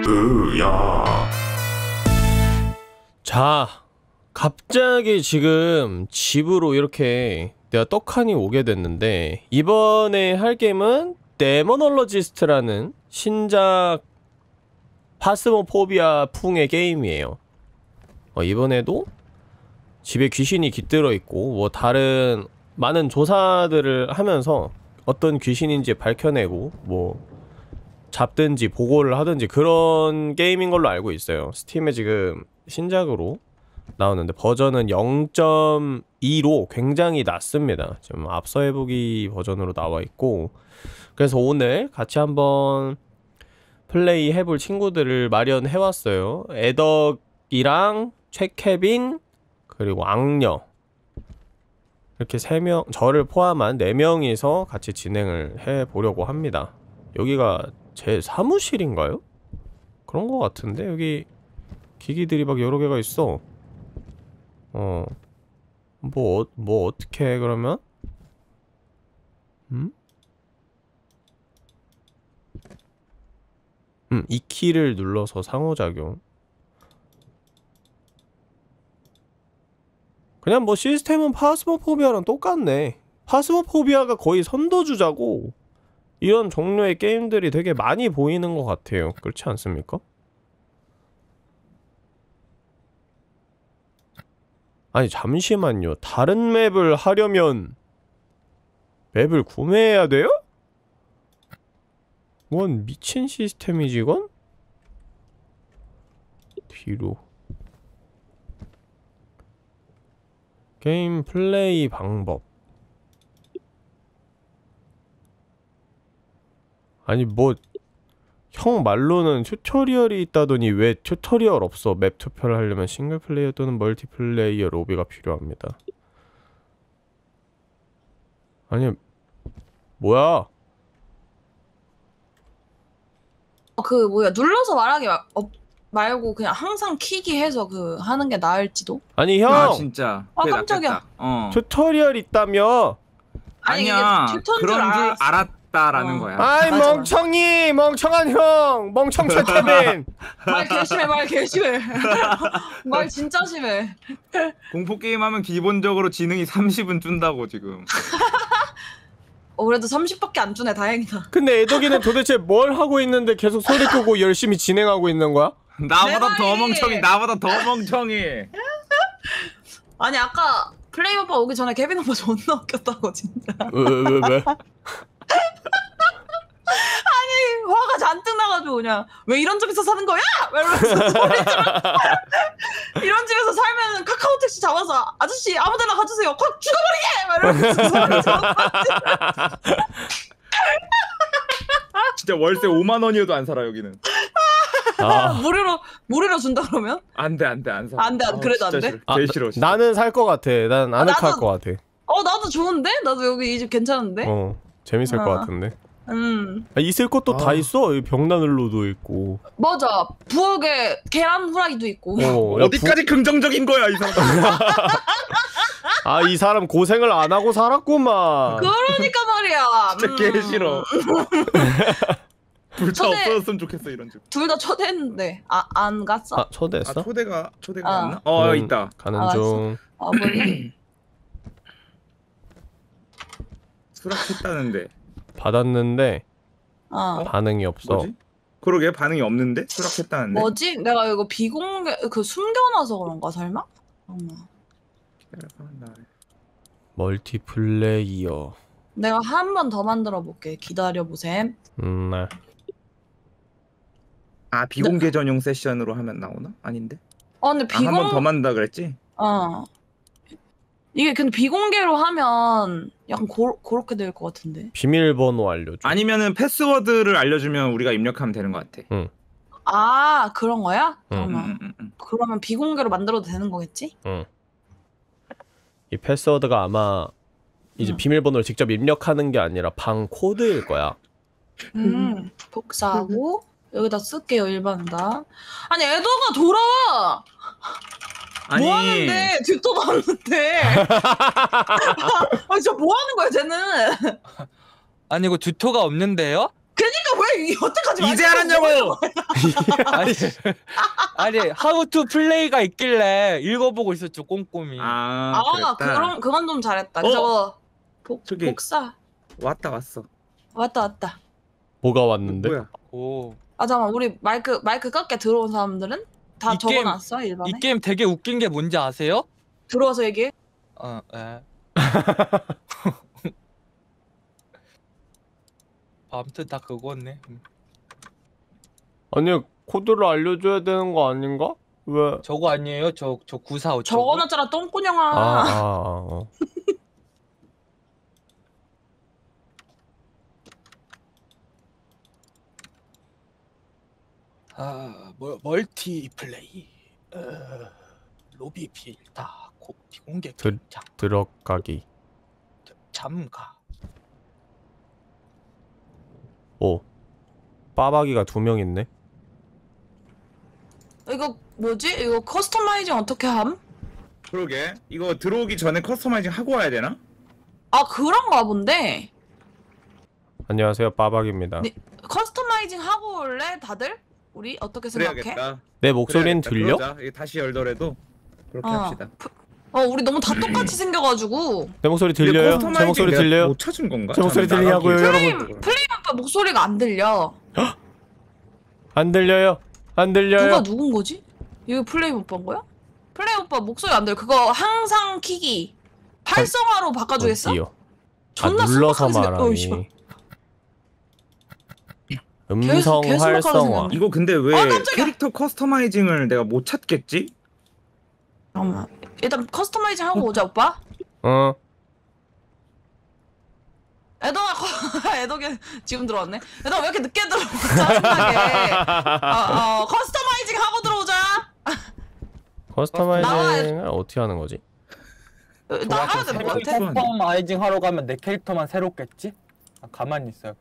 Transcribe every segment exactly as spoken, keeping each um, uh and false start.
으야. 자, 갑자기 지금 집으로 이렇게 내가 떡하니 오게 됐는데, 이번에 할 게임은 데모놀로지스트라는 신작 파스모포비아 풍의 게임이에요. 어, 이번에도 집에 귀신이 깃들어 있고 뭐 다른 많은 조사들을 하면서 어떤 귀신인지 밝혀내고 뭐 잡든지 보고를 하든지 그런 게임인 걸로 알고 있어요. 스팀에 지금 신작으로 나오는데 버전은 영 점 이로 굉장히 낮습니다. 지금 앞서 해보기 버전으로 나와 있고, 그래서 오늘 같이 한번 플레이 해볼 친구들을 마련해왔어요. 애덕이랑 최케빈 그리고 악녀, 이렇게 세 명, 저를 포함한 네 명이서 같이 진행을 해보려고 합니다. 여기가 제 사무실인가요? 그런 거 같은데? 여기 기기들이 막 여러 개가 있어. 어... 뭐, 어, 뭐 어떻게 해 그러면? 음? 음, 이 키를 눌러서 상호작용. 그냥 뭐 시스템은 파스모포비아랑 똑같네. 파스모포비아가 거의 선도주자고 이런 종류의 게임들이 되게 많이 보이는 것 같아요. 그렇지 않습니까? 아니 잠시만요. 다른 맵을 하려면 맵을 구매해야 돼요? 뭔 미친 시스템이지 이건? 뒤로 게임 플레이 방법. 아니 뭐 형 말로는 튜토리얼이 있다더니 왜 튜토리얼 없어? 맵 투표를 하려면 싱글플레이어 또는 멀티플레이어 로비가 필요합니다. 아니 뭐야? 어, 그 뭐야 눌러서 말하기 마, 어, 말고 그냥 항상 키기 해서 그 하는 게 나을지도? 아니 형! 아 진짜. 아 깜짝이야. 어. 튜토리얼 있다며? 아니, 아니야. 이게 튜토인 그런 줄 줄 알았어. 알았다라는 어. 거야. 아이 맞아, 멍청이! 멍청한 형! 멍청 최태빈! 말 개심해 말 개심해. 말 진짜 심해. 공포 게임 하면 기본적으로 지능이 삼십은 준다고 지금. 어 그래도 삼십밖에 안 주네. 다행이다. 근데 애덕이는 도대체 뭘 하고 있는데 계속 소리 끄고 열심히 진행하고 있는 거야? 나보다 더 말이. 멍청이. 나보다 더 멍청이. 아니 아까 플레이 오빠 오기 전에 케빈 오빠 존나 웃겼다고 진짜. 왜, 왜, 왜? 아니 화가 잔뜩 나가지고 그냥 왜 이런 집에서 사는 거야? 왜 이러면서 소리 질러. 이런 집에서 살면 카카오 택시 잡아서 아저씨 아무데나 가주세요. 확 죽어버리게! 막 이러면서 소리 질러. 진짜 월세 오만 원이어도 안 살아 여기는. 아, 무료로 무료로 준다 그러면? 안돼 안돼 안 사. 안 돼, 안- 그래도 안 돼? 싫어. 제일 싫어. 진짜. 나는 살 것 같아. 난 아늑할 나도- 것 같아. 어 나도 좋은데? 나도 여기 이 집 괜찮은데? 어, 재밌을 어. 것 같은데. 음 아, 있을 것도 아. 다 있어. 여기 벽난로도 있고. 맞아. 부엌에 계란 후라이도 있고. 어, 야, 어디까지 긍정적인 거야 이 사람. 부... 아, 이 사람 고생을 안 하고 살았구만. 그러니까 말이야. 진짜 개 싫어. 불차 초대- 없어졌으면 좋겠어 이런 집. 둘 다 초대했는데 아 안 갔어? 아, 초대했어? 아 초대가 초대가 아. 왔나? 어 음, 있다. 가는 아, 중. 아 몰래? 수락했다는데. 받았는데 어 반응이 없어. 뭐지? 그러게 반응이 없는데 수락했다는데. 뭐지? 내가 이거 비공개 그 숨겨놔서 그런가 설마? 잠깐만. 멀티플레이어. 내가 한 번 더 만들어 볼게. 기다려 보셈. 음, 네. 아 비공개 전용 세션으로 하면 나오나? 아닌데? 어 근데 아, 한 번 더 비공 만든다 그랬지? 어 이게 근데 비공개로 하면 약간 고, 그렇게 될 것 같은데. 비밀번호 알려줘. 아니면은 패스워드를 알려주면 우리가 입력하면 되는 것 같아. 아 그런 거야? 응. 잠깐만. 음, 음, 음. 그러면 비공개로 만들어도 되는 거겠지? 응. 이 패스워드가 아마 이제 응. 비밀번호를 직접 입력하는 게 아니라 방 코드일 거야. 음 복사하고 여기다 쓸게요. 일반다. 아니 에더가 돌아와. 아니 뭐 하는데? 뒷도 없는데. 아 진짜 뭐 하는 거야 쟤는? 아니 이거 듀토가 없는데요? 그니까 왜 이- 여태까지 이제 말씀 알았냐고. 아니 아니 how to play가 있길래 읽어보고 있었죠 꼼꼼히. 아, 아, 그랬다. 그럼 그건 좀 잘했다. 어? 저거 복 저기. 복사 왔다 왔어. 왔다 왔다. 뭐가 왔는데? 뭐야? 오. 아 잠깐 우리 마이크 마이크 깎게 들어온 사람들은 다 이 게임- 적어놨어 일반에. 이 게임 되게 웃긴 게 뭔지 아세요? 들어와서 얘기해. 어, 예. 아무튼 다 그거네. 아니 코드를 알려줘야 되는 거 아닌가? 왜? 저거 아니에요? 저 저 구사오. 적어놨잖아 똥꾸녕아. 아, 아, 아, 어. 아, 뭐, 멀티 플레이. 어, 로비 필다 고 비공개 들- 자, 들어가기. 잠가. 오. 빠박이가 두 명 있네. 이거 뭐지? 이거 커스터마이징 어떻게 함? 그러게. 이거 들어오기 전에 커스터마이징 하고 와야 되나? 아 그런가 본데. 안녕하세요, 빠박입니다. 네. 커스터마이징 하고 올래 다들? 우리 어떻게 생각해? 그래야겠다. 내 목소리는 그래야겠다. 들려? 그러자. 이거 다시 열더라도 그렇게 어. 합시다. 어 우리 너무 다 똑같이 생겨가지고. 내 목소리 근데 들려요? 제 커스터마이징 목소리 내가 들려요? 못 찾은 건가? 제 목소리 잠깐 들리냐고요, 나가기 여러분? 전에 플레임 플레임 오빠 목소리가 안 들려. 안 들려요? 안 들려요? 누가 누군 거지? 이거 플레임 오빠인 거야? 플레임 오빠 목소리 안 들려. 그거 항상 키기 활성화로 바꿔주겠어? 어디요? 아, 존나 눌러서 신박하게 생겼- 어이, 씨발. 말하니. 음성 개 신박하게 활성화. 생겼네. 이거 근데 왜 아, 깜짝이야. 캐릭터 커스터마이징을 내가 못 찾겠지? 잠깐만. 일단 커스터마이징 하고 오자 오빠. 어. 애동아 커- 애동이 지금 들어왔네. 애동아 왜 이렇게 늦게 들어와? 짜증나게. 어, 어, 커스터마이징 하고 들어오자. 커스터마이징을 어떻게 하는 거지? 어, 나가야 되는 거 같아. 커스터마이징 하러 가면 내 캐릭터만 새롭겠지? 아, 가만히 있어요.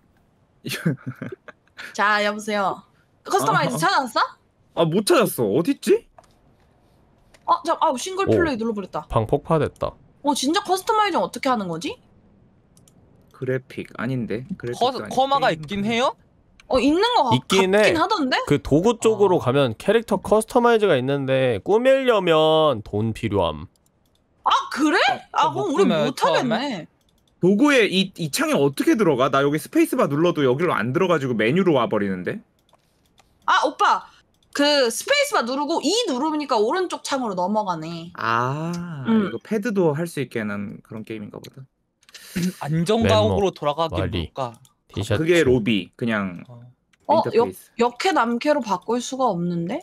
자 여보세요. 커스터마이징 어, 어. 찾아왔어? 아 못 찾았어. 어딨지? 어, 잠, 아 싱글 오. 플레이 눌러버렸다. 방 폭파됐다. 어 진짜 커스터마이징 어떻게 하는 거지? 그래픽 아닌데. 그래픽 커, 커마가 있긴 해요? 어 있는 거 같, 있긴 같긴 해. 하던데? 그 도구 쪽으로 아. 가면 캐릭터 커스터마이즈가 있는데 꾸밀려면 돈 필요함. 아 그래? 아 못 그럼 우리 꾸며요, 못하겠네. 도구에 이, 이 창에 어떻게 들어가? 나 여기 스페이스바 눌러도 여기로 안 들어가지고 메뉴로 와버리는데? 아 오빠 그 스페이스바 누르고 E 누르니까 오른쪽 창으로 넘어가네. 아 음. 이거 패드도 할 수 있게 하는 그런 게임인가 보다. 안정가옥으로 돌아가긴 말리. 뭘까? 티셔츠. 그게 로비 그냥 어. 어 역, 인터페이스. 역해 남캐로 바꿀 수가 없는데?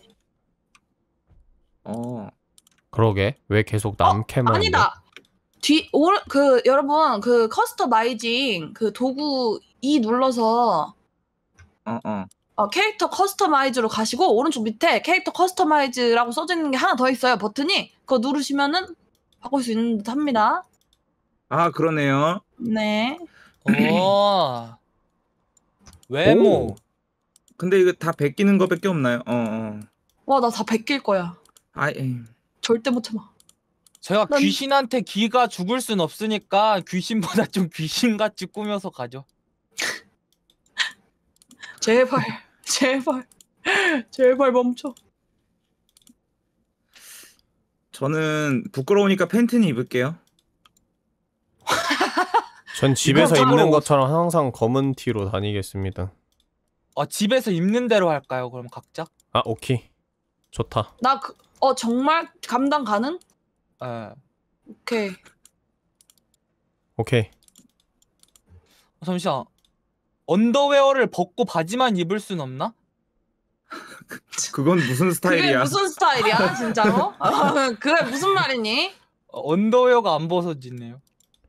어. 그러게 왜 계속 남캐만. 돼? 아니다. 뒤, 오, 그, 여러분, 그, 커스터마이징, 그 도구 E 눌러서, 어 어. 어, 캐릭터 커스터마이즈로 가시고, 오른쪽 밑에 캐릭터 커스터마이즈라고 써져 있는 게 하나 더 있어요, 버튼이. 그거 누르시면은, 바꿀 수 있는 듯 합니다. 아 그러네요. 네. 어. 외모. 오. 근데 이거 다 베끼는 거밖에 없나요? 어 어. 와, 나 다 베낄 거야. 아 에이. 절대 못 참아. 제가 난- 귀신한테 기가 죽을 순 없으니까 귀신보다 좀 귀신같이 꾸며서 가죠. 제발, 제발, 제발 멈춰. 저는 부끄러우니까 팬티는 입을게요. 전 집에서 이거 입는 참으로- 것처럼 항상 검은 티로 다니겠습니다. 어, 집에서 입는 대로 할까요? 그럼 각자? 아 오케이. 좋다. 나 그, 어, 정말 감당 가능? 예. 오케이. 오케이. 어, 잠시만. 언더웨어를 벗고 바지만 입을 순 없나? 그건 무슨 그게 스타일이야? 무슨 스타일이야, 진짜로? 어, 그게 무슨 말이니? 어, 언더웨어가 안 벗어지네요.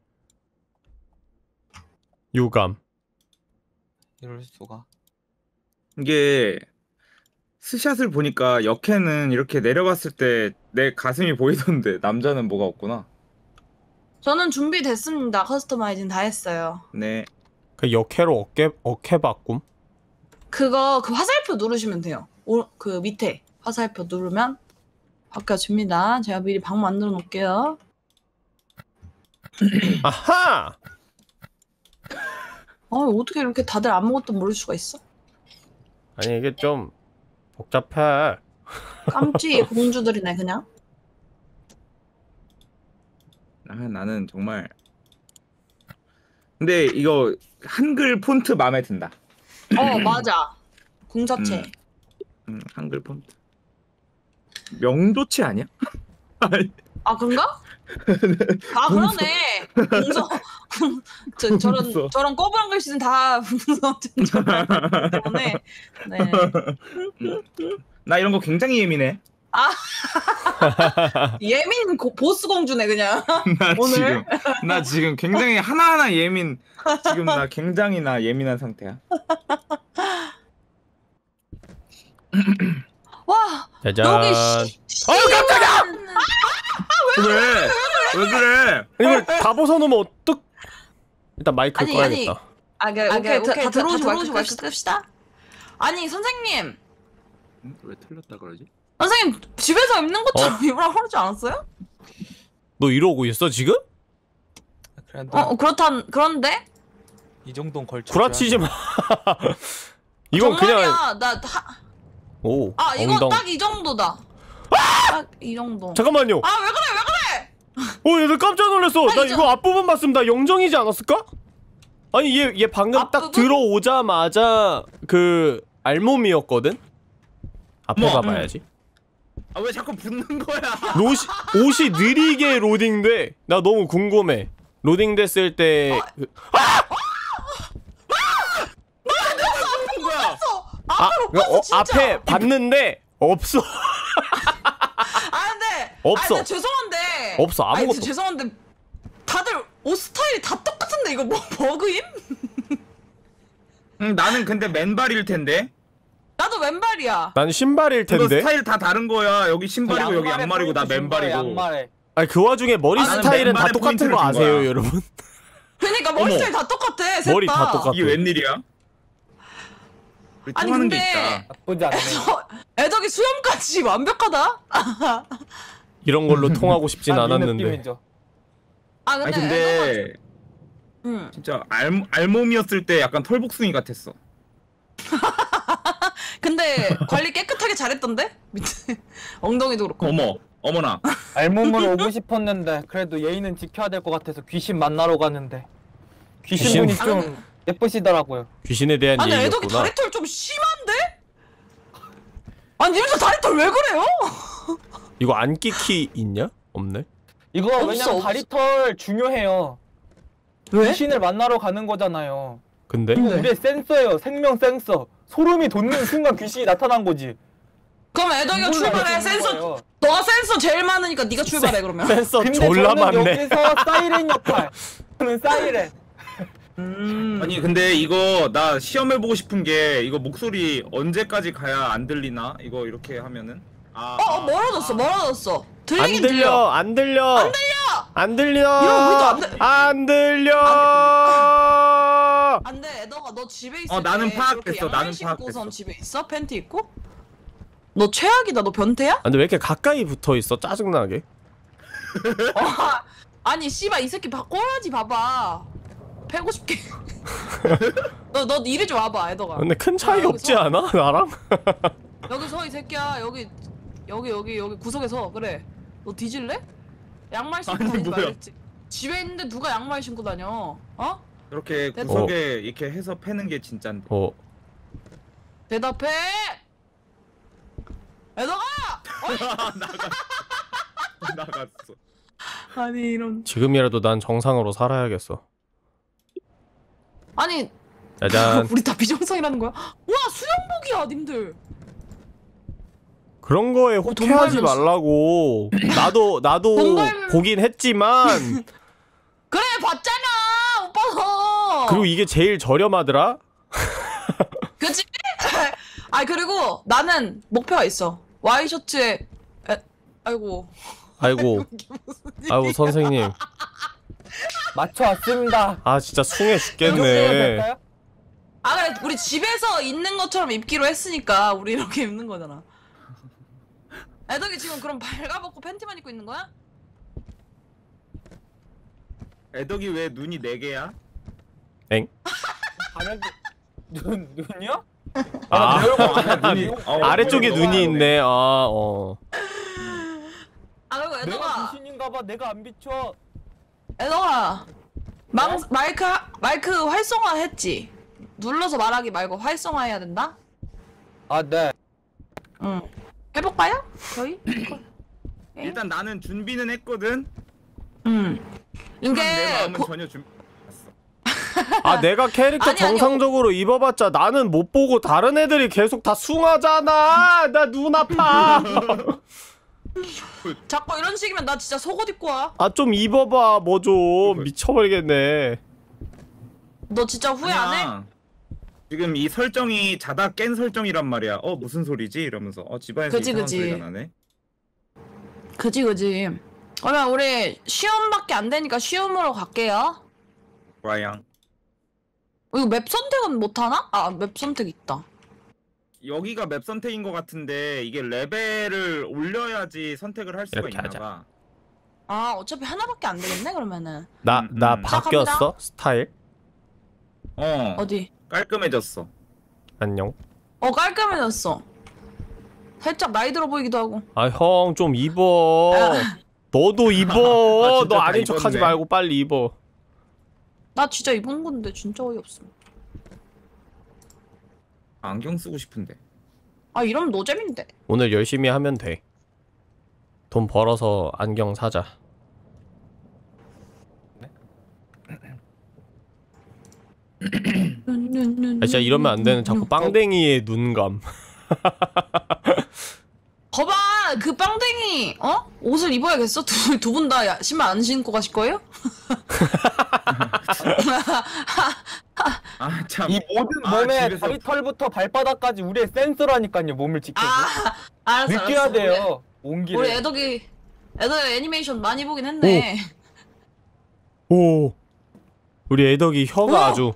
유감. 이럴 수가. 이게 스샷을 보니까 역해는 이렇게 내려봤을 때 내 가슴이 보이던데 남자는 뭐가 없구나. 저는 준비됐습니다. 커스터마이징 다 했어요. 네. 그 역해로 어깨 어깨 바꿈? 그거 그 화살표 누르시면 돼요. 오, 그 밑에 화살표 누르면 바뀌어집니다. 제가 미리 방 만들어 놓을게요. 아하! 아 어떻게 이렇게 다들 아무것도 모를 수가 있어? 아니 이게 좀 복잡해. 깜찍이 공주들이네 그냥. 아 나는 정말. 근데 이거 한글 폰트 마음에 든다. 어 맞아. 궁서체. 음. 음, 한글 폰트. 명조체 아니야? 아니, 아 그런가? 아 그러네. 궁서 궁- 저, 저런 궁서. 저런 꼬부랑 글씨는 다 궁서체 때문에. 네. 나 이런 거 굉장히 예민해. 예민 고, 보스 공주네 그냥. 나 오늘? 지금 나 지금 굉장히 하나하나 예민. 지금 나 굉장히 나 예민한 상태야. 와 짜잔. 여기 씨. 씨 어우, 깜짝이야! 왜? 왜 그래? 이걸 다 벗어놓으면 어떡? 일단 마이크 아니, 꺼야겠다. 아, 그, 아, 오케이, 오케이, 다, 다 다 들어오시고 들어오시고 마이크 끕시다. 아니, 선생님. 응? 왜 틀렸다 그러지? 선생님, 집에서 입는 것처럼 어? 입으라고 그러지 않았어요? 너 이러고 있어 지금? 그래도 어, 그렇단, 그런데? 이 정도는 걸쳐. 구라치지 마. 이건 그냥 정말이야, 나, 다, 오. 아, 이거 엉덩. 딱 이 정도다. 딱 이 정도. 잠깐만요. 아, 왜 그래, 왜 그래? 어, 얘들 깜짝 놀랐어. 나 이제- 이거 앞부분 봤으면 나 영정이지 않았을까? 아니 얘 얘 방금 딱 앞부분? 들어오자마자 그 알몸이었거든. 앞에 어머, 봐봐야지. 아 왜 자꾸 붙는 거야? 옷이 옷이 느리게 로딩돼. 나 너무 궁금해. 로딩됐을 때 그- 붙는 거야? 아, 앞을 못 봤어, 어, 진짜. 앞에 봤는데 없어. 아, 근데. 없어. 아니, 죄송한데. 없어, 아니, 아무것도. 죄송한데. 다들 옷 스타일이 다 똑같은데, 이거 뭐, 버그임? 응, 나는 근데 맨발일 텐데. 나도 왼발이야. 난 신발일 이거 텐데. 스타일 다 다른 거야. 여기 신발이고 여기 양말이고 나 맨발이고. 양말에. 아니 그 와중에 머리 아, 나는 스타일은 다 맨발에 똑같은 포인트를 거 준 아세요, 거야. 여러분? 그러니까 머리 어머. 스타일 다 똑같아, 셋 머리 다 똑같아. 이게 웬일이야? 우리 아니, 통하는 근데- 게 있다. 나쁘지 않네. 애덕이 수염까지 완벽하다? 이런 걸로 통하고 싶진 난이 않았는데. 느낌이죠. 아 아니 근데, 근데 응. 진짜 알 알몸이었을 때 약간 털복숭이 같았어. 근데 관리 깨끗하게 잘했던데? 밑에 엉덩이도 그렇고. 어머, 어머나. 알몸으로 오고 싶었는데 그래도 예의는 지켜야 될 것 같아서 귀신 만나러 갔는데 귀신? 귀신분이 아, 좀 근데- 예쁘시더라고요. 귀신에 대한 아니 애덕이 얘기였구나. 다리털 좀 심한데? 아니 님들 다리털 왜 그래요? 이거 안끼 키 있냐? 없네. 이거 없어, 왜냐면 없어. 다리털 중요해요. 왜? 귀신을 만나러 가는 거잖아요. 근데 이거 네. 우리의 센서예요. 생명 센서. 소름이 돋는 순간 귀신이 나타난 거지. 그럼 애덕이가 이걸로 출발해. 알수 있는 센서 거예요. 너가 센서 제일 많으니까 네가 출발해 그러면. 센서 근데 졸라 저는 많네. 여기서 사이렌 역할. 저는 사이렌. 음. 아니 근데 이거 나 시험해 보고 싶은 게 이거 목소리 언제까지 가야 안 들리나? 이거 이렇게 하면은 아. 어, 어 멀어졌어 멀어졌어. 안 들리긴 들려, 들려. 안 들려, 안 들려, 안 들려, 이러면 우리도 안 들- 안 들려. 안돼 애덕아 너 집에 있을 어, 나는 때 파악됐어, 그렇게 양말 나는 신고선 파악됐어. 집에 있어? 팬티 입고? 너 최악이다. 너 변태야? 아, 근데 왜 이렇게 가까이 붙어 있어? 짜증나게. 어, 아니 씨발 이 새끼 바 꼬라지 봐봐. 패고 싶게. 너 너 이리 좀 와봐 애덕아. 근데 큰 차이 아, 없지 여기서- 않아? 나랑? 여기 서 이 새끼야. 여기 여기 여기 여기 구석에 서. 그래. 너 뒤질래? 양말 신고 아니, 다니지 뭐야. 말랬지. 집에 있는데 누가 양말 신고 다녀? 어? 이렇게 됐어. 구석에 이렇게 해서 패는 게 진짠데. 어, 대답해. 애덕아. 나갔어. 나갔어. 아니 이런. 지금이라도 난 정상으로 살아야겠어. 아니 짜잔. 우리 다 비정상이라는 거야? 와 수영복이야 님들. 그런 거에 돈 혹해하지 벌면서- 말라고. 나도 나도 돈 벌- 보긴 했지만 그래 봤잖아 오빠도. 그리고 이게 제일 저렴하더라. 그치? 아 그리고 나는 목표가 있어. 와이셔츠에 에, 아이고 아이고, 아이고 선생님. 맞춰왔습니다. 아 진짜 숭해 이 정도면 죽겠네. 될까요? 아 그래 우리 집에서 있는 것처럼 입기로 했으니까 우리 이렇게 입는 거잖아. 애덕이 지금 그럼 발가벗고 팬티만 입고 있는 거야? 애덕이 왜 눈이 네 개야? 엥? 가면 눈 눈이요? 아, 눈이 어, 아래쪽에 눈이 눈이 너무 있네. 아, 어. 아 그리고 내가 애덕아 귀신인가봐. 내가 안 비춰. 애덕아 망 마이크 하- 마이크 활성화 했지? 눌러서 말하기 말고 활성화 해야 된다? 아 네. 응 해볼까요? 저희? 일단 나는 준비는 했거든. 응 하지만 내 이게 마음은 보- 전혀 준비. 아, 내가 캐릭터 아니, 아니, 정상적으로 입어봤자 나는 못 보고 다른 애들이 계속 다 숭하잖아. 나 눈 아파. 자꾸 이런 식이면 나 진짜 속옷 입고 와. 아, 좀 입어봐. 뭐 좀 미쳐버리겠네. 너 진짜 후회 안 해? 아니야. 지금 이 설정이 자다 깬 설정이란 말이야. 어 무슨 소리지? 이러면서 어 집안에서 그지, 이상한 그지. 소리가 나네. 그지 그지. 그러면 우리 쉬움밖에 안 되니까 쉬움으로 갈게요. 와양. 이거 맵 선택은 못 하나? 아 맵 선택 있다. 여기가 맵 선택인 것 같은데 이게 레벨을 올려야지 선택을 할 수가 이렇게 하자. 있나봐. 아 어차피 하나밖에 안 되겠네 그러면은. 나, 음, 나 음. 바뀌었어? 스타일? 어 어디? 깔끔해졌어. 안녕. 어 깔끔해졌어. 살짝 나이 들어 보이기도 하고. 아, 형, 좀 입어. 너도 아, 입어. 진짜 너 다 아닌 척 하지 입었네. 말고 빨리 입어. 나 진짜 입은 건데 진짜 어이없어. 안경 쓰고 싶은데. 아 이러면 노잼인데. 오늘 열심히 하면 돼. 돈 벌어서 안경 사자. 아, 진짜 이러면 안 되는 자꾸 빵댕이의 눈감. 거봐 그 빵댕이 어? 옷을 입어야겠어? 두 분 다 신발 안 신고 가실 거예요? 아 참. 이 모든 아, 몸에 집에서- 다리 털부터 발바닥까지 우리의 센서라니까요. 몸을 지켜줘. 아 알았어 느껴야 알았어. 돼요. 우리, 온기를. 우리 애덕이 애덕이 애니메이션 많이 보긴 했네. 오. 우리 애덕이 혀가 오! 아주.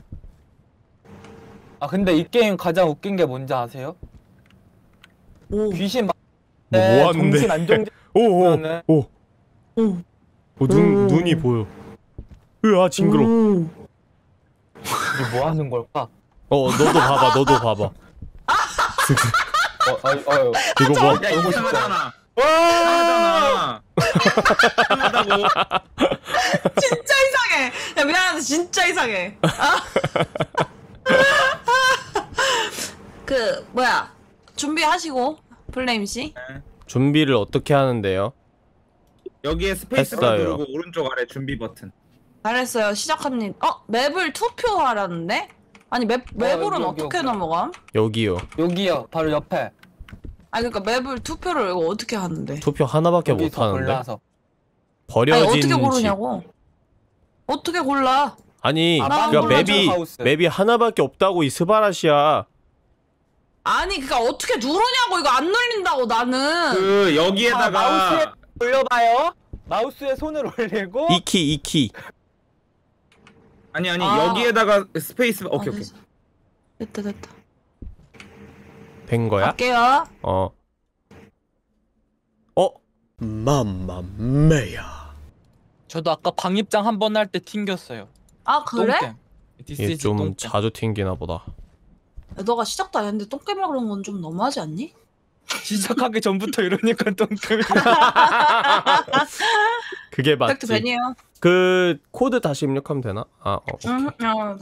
아 근데 이 게임 가장 웃긴 게 뭔지 아세요? 오. 귀신 막 뭐, 때 뭐 하는데? 정신 안정돼. 오, 오, 그러네. 오. 오. 어, 눈, 오. 눈이 보여. 으아, 징그러. 오. 이게 뭐 하는 걸까? 어, 너도 봐봐, 너도 봐봐. 어, 어, 어, 어. 이거 뭐? 야 이상하잖아. 와! 이상하잖아. 이상하다고. 진짜 이상해. 야 미안한데 진짜 이상해. 아. 그 뭐야 준비하시고 플레임 씨. 준비를 어떻게 하는데요? 여기에 스페이스바 했어요. 누르고 오른쪽 아래 준비 버튼. 잘했어요. 시작합니다. 어 맵을 투표하라는데? 아니 맵 맵으로는 여기, 여기, 어떻게 여기. 넘어감? 여기요. 여기요. 바로 옆에. 아 그러니까 맵을 투표를 이거 어떻게 하는데? 투표 하나밖에 못 여기서 하는데. 골라서. 아니 버려진 어떻게 집. 고르냐고? 어떻게 골라? 아니, 아, 그러니까 빵 맵이 하우스. 맵이 하나밖에 없다고 이 스바라시야. 아니 그니까 어떻게 누르냐고 이거 안 눌린다고 나는. 그 아, 여기에다가 마우스에 올려봐요. 마우스에 손을 올리고. 이키 이키. 아니 아니 아. 여기에다가 스페이스 오케이 아, 오케이. 됐어. 됐다 됐다. 된 거야? 갈게요. 어. 어? 맘마메야. 저도 아까 광입장 한 번 할 때 튕겼어요. 아 그래? 똥겜. This 이게 is 좀 똥겜. 자주 튕기나 보다. 너가 시작도 안 했는데 똥개미라 그런 건 좀 너무하지 않니? 시작하기 전부터 이러니까 똥겜이. 그게 팩트 맞지. 벤이에요. 그 코드 다시 입력하면 되나? 아, 어. 오케이. 응, 어,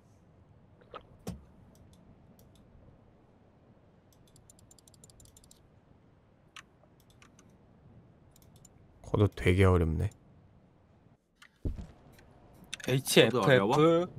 코드 되게 어렵네. 에이치에프에프. 어려워?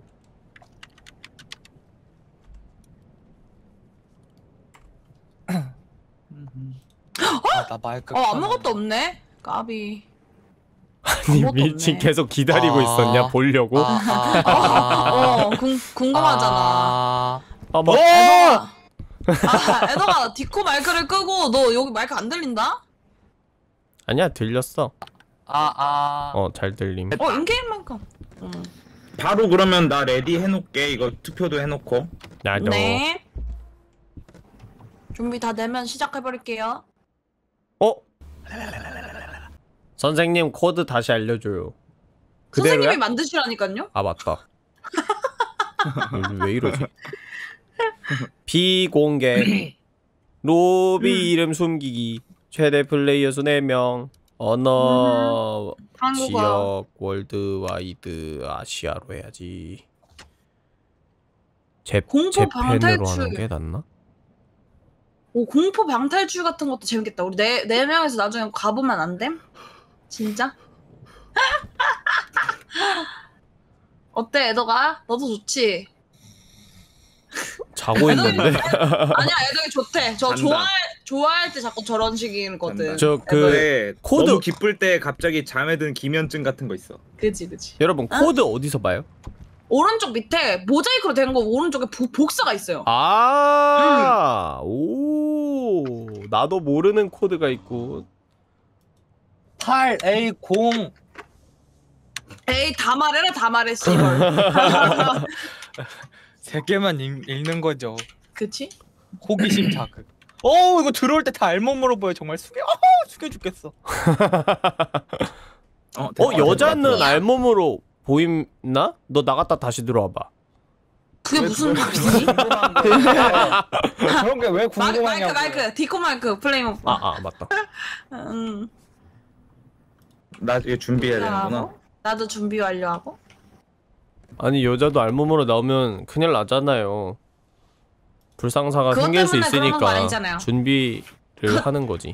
아, 나 마이크. 어 아무것도 없네. 까비. 아니 아무것도 미친 없네. 계속 기다리고 아. 있었냐 보려고? 아, 아, 아, 어 궁, 궁금하잖아. 아. 아, 막 애덕아. 아 애덕아 디코 마이크를 끄고 너 여기 마이크 안 들린다? 아니야 들렸어. 아, 아. 어 잘 들림. 어 인게임 마이크. 응. 바로 그러면 나 레디 해놓게. 이거 투표도 해놓고. 나도. 네. 준비 다 되면 시작해버릴게요. 어? 선생님 코드 다시 알려줘요. 그대로야? 선생님이 만드시라니까요? 아 맞다. 요즘 왜 이러지? 비공개 로비 이름 숨기기 최대 플레이어 수 네 명 언어 한국어. 지역 월드와이드 아시아로 해야지. 제, 공포 재팬으로 방탈출. 하는 게 낫나? 오, 공포 방탈출 같은 것도 재밌겠다. 우리 네, 네 명에서 나중에 가보면 안 됨? 진짜? 어때, 애더가? 너도 좋지? 자고 있는데. 아니야, 애덕이 좋대. 저 간다. 좋아할, 좋아할 때 자꾸 저런 식이거든. 간다. 저 그 근데 코드- 너무 기쁠 때 갑자기 잠에 든 기면증 같은 거 있어. 그지, 그지. 여러분 코드 어디서 봐요? 오른쪽 밑에 모자이크로 된 거 오른쪽에 보, 복사가 있어요. 아, 오, 나도 모르는 코드가 있고. 팔 에이 공 에이, 다 말해라, 다 말해, 씨발. 세 개만 읽, 읽는 거죠. 그치? 호기심 자극. 어 이거 들어올 때 다 알몸으로 보여. 정말 숙여. 어, 숙여 죽겠어. 어, 어, 됐다, 여자는 됐다. 알몸으로 보임나? 너 나갔다 다시 들어와봐. 그게 왜 무슨 그걸 말이지? 그런 게 왜 마이크, 궁금하냐고. 마이크, 마이크. 디코 마이크, 플레임 오빠. 아, 아, 맞다. 음. 나 이거 준비해야 되는구나. 하고, 나도 준비 완료하고. 아니, 여자도 알몸으로 나오면 큰일 나잖아요. 불상사가 그것 생길 수 때문에 그러는 거 있으니까 아니잖아요. 준비를 하는 거지.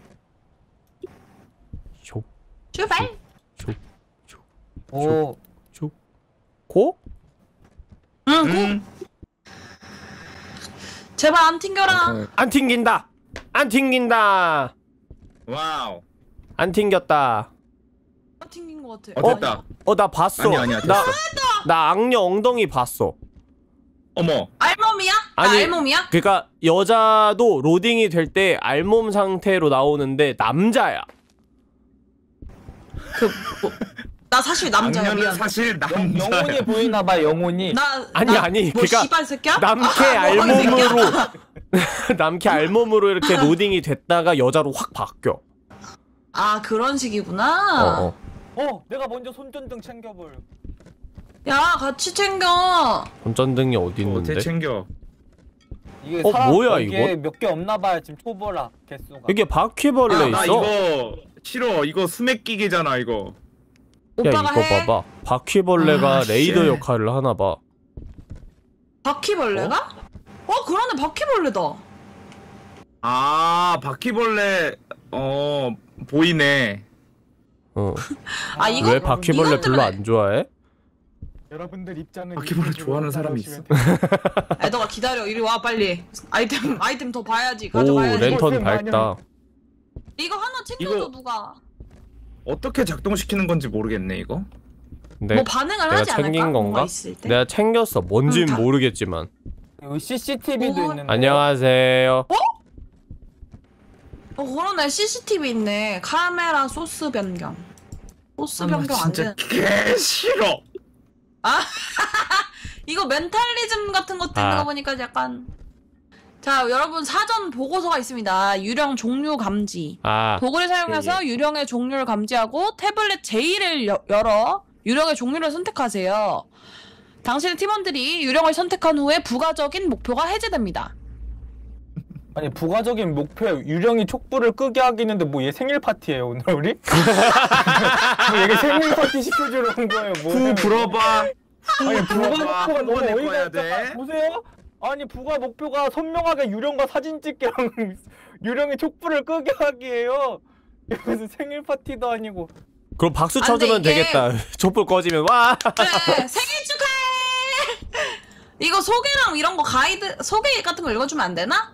쇼, 출발! 쇼, 오 쇼. 고? 응, 고! 음. 제발 안 튕겨라. 안 튕긴다! 안 튕긴다! 와우. 안 튕겼다. 안 튕긴 것 같아. 어, 됐다. 어, 나 봤어. 아니야, 아니야, 됐어. 나, 나 악녀 엉덩이 봤어. 어머. 알몸이야? 아니, 아, 알몸이야? 그러니까 여자도 로딩이 될 때 알몸 상태로 나오는데 남자야. 그, 뭐, 나 사실 남자야, 악녀는 미안. 사실 영, 남자. 영혼이 보이나봐. 영혼이. 나, 아니, 나, 아니, 뭐, 그러니까 씨발 새끼야? 남캐 아, 뭐 하는 새끼야? 알몸으로 남캐 알몸으로 이렇게 로딩이 됐다가 여자로 확 바뀌어. 아, 그런 식이구나. 어, 어. 어 내가 먼저 손전등 챙겨볼. 야, 같이 챙겨. 손전등이 어디 어떻게 있는데? 챙겨? 이게 어, 사람 뭐야, 거기에 이거? 몇 개 없나봐요. 지금 초보라 개수가. 이게 바퀴벌레 아, 있어. 나 이거 싫어. 이거 수맥 기계잖아 이거. 야, 오빠가 이거 해. 봐봐. 바퀴벌레가 아, 레이더 씨. 역할을 하나 봐. 바퀴벌레가? 어? 그러네, 바퀴벌레다. 아 바퀴벌레 어 보이네. 어. 아, 이거 왜 바퀴벌레 이것 별로 때문에- 안 좋아해? 여러분들 입장은 바퀴벌레 이쪽으로 좋아하는 사람이 있어. 따라오시면 애더가 기다려. 이리 와, 빨리. 아이템, 아이템 더 봐야지. 오, 가져가야지. 랜턴 랜턴 밝다. 이거 하나 챙겨줘, 이거- 누가. 어떻게 작동시키는 건지 모르겠네 이거. 근데 뭐 반응을 내가 하지 않을까? 챙긴 건가? 뭔가 있을 때. 내가 챙겼어. 뭔진 응, 다- 모르겠지만. 여기 씨씨티비도 오. 있는데. 안녕하세요. 어, 그러네. 씨씨티비 있네. 카메라 소스 변경. 소스 아, 나 변경 안 진짜 돼. 개 싫어. 이거 멘탈리즘 같은 것도 있는 아. 거 보니까 약간. 자, 여러분 사전 보고서가 있습니다. 유령 종류 감지. 아, 도구를 사용해서 유령의 종류를 감지하고 태블릿 제이를 여, 열어 유령의 종류를 선택하세요. 당신의 팀원들이 유령을 선택한 후에 부가적인 목표가 해제됩니다. 아니 부가적인 목표 유령이 촉불을 끄게 하기는데 뭐 얘 생일 파티예요 오늘 우리? 뭐 얘가 생일 파티 시켜주러 온 거예요. 뭐 후 불어봐. 아니 부가 불어봐. 목표가 한 너무 번에 어이가 꺼야 없잖아. 돼. 보세요. 아니 부가 목표가 선명하게 유령과 사진 찍기랑 유령이 촉불을 끄게 하기예요. 무슨 생일 파티도 아니고. 그럼 박수 안 돼, 쳐주면 이게- 되겠다. 촛불 꺼지면 와. 네, 생일 축하해. 이거 소개랑 이런 거 가이드 소개 같은 거 읽어주면 안 되나?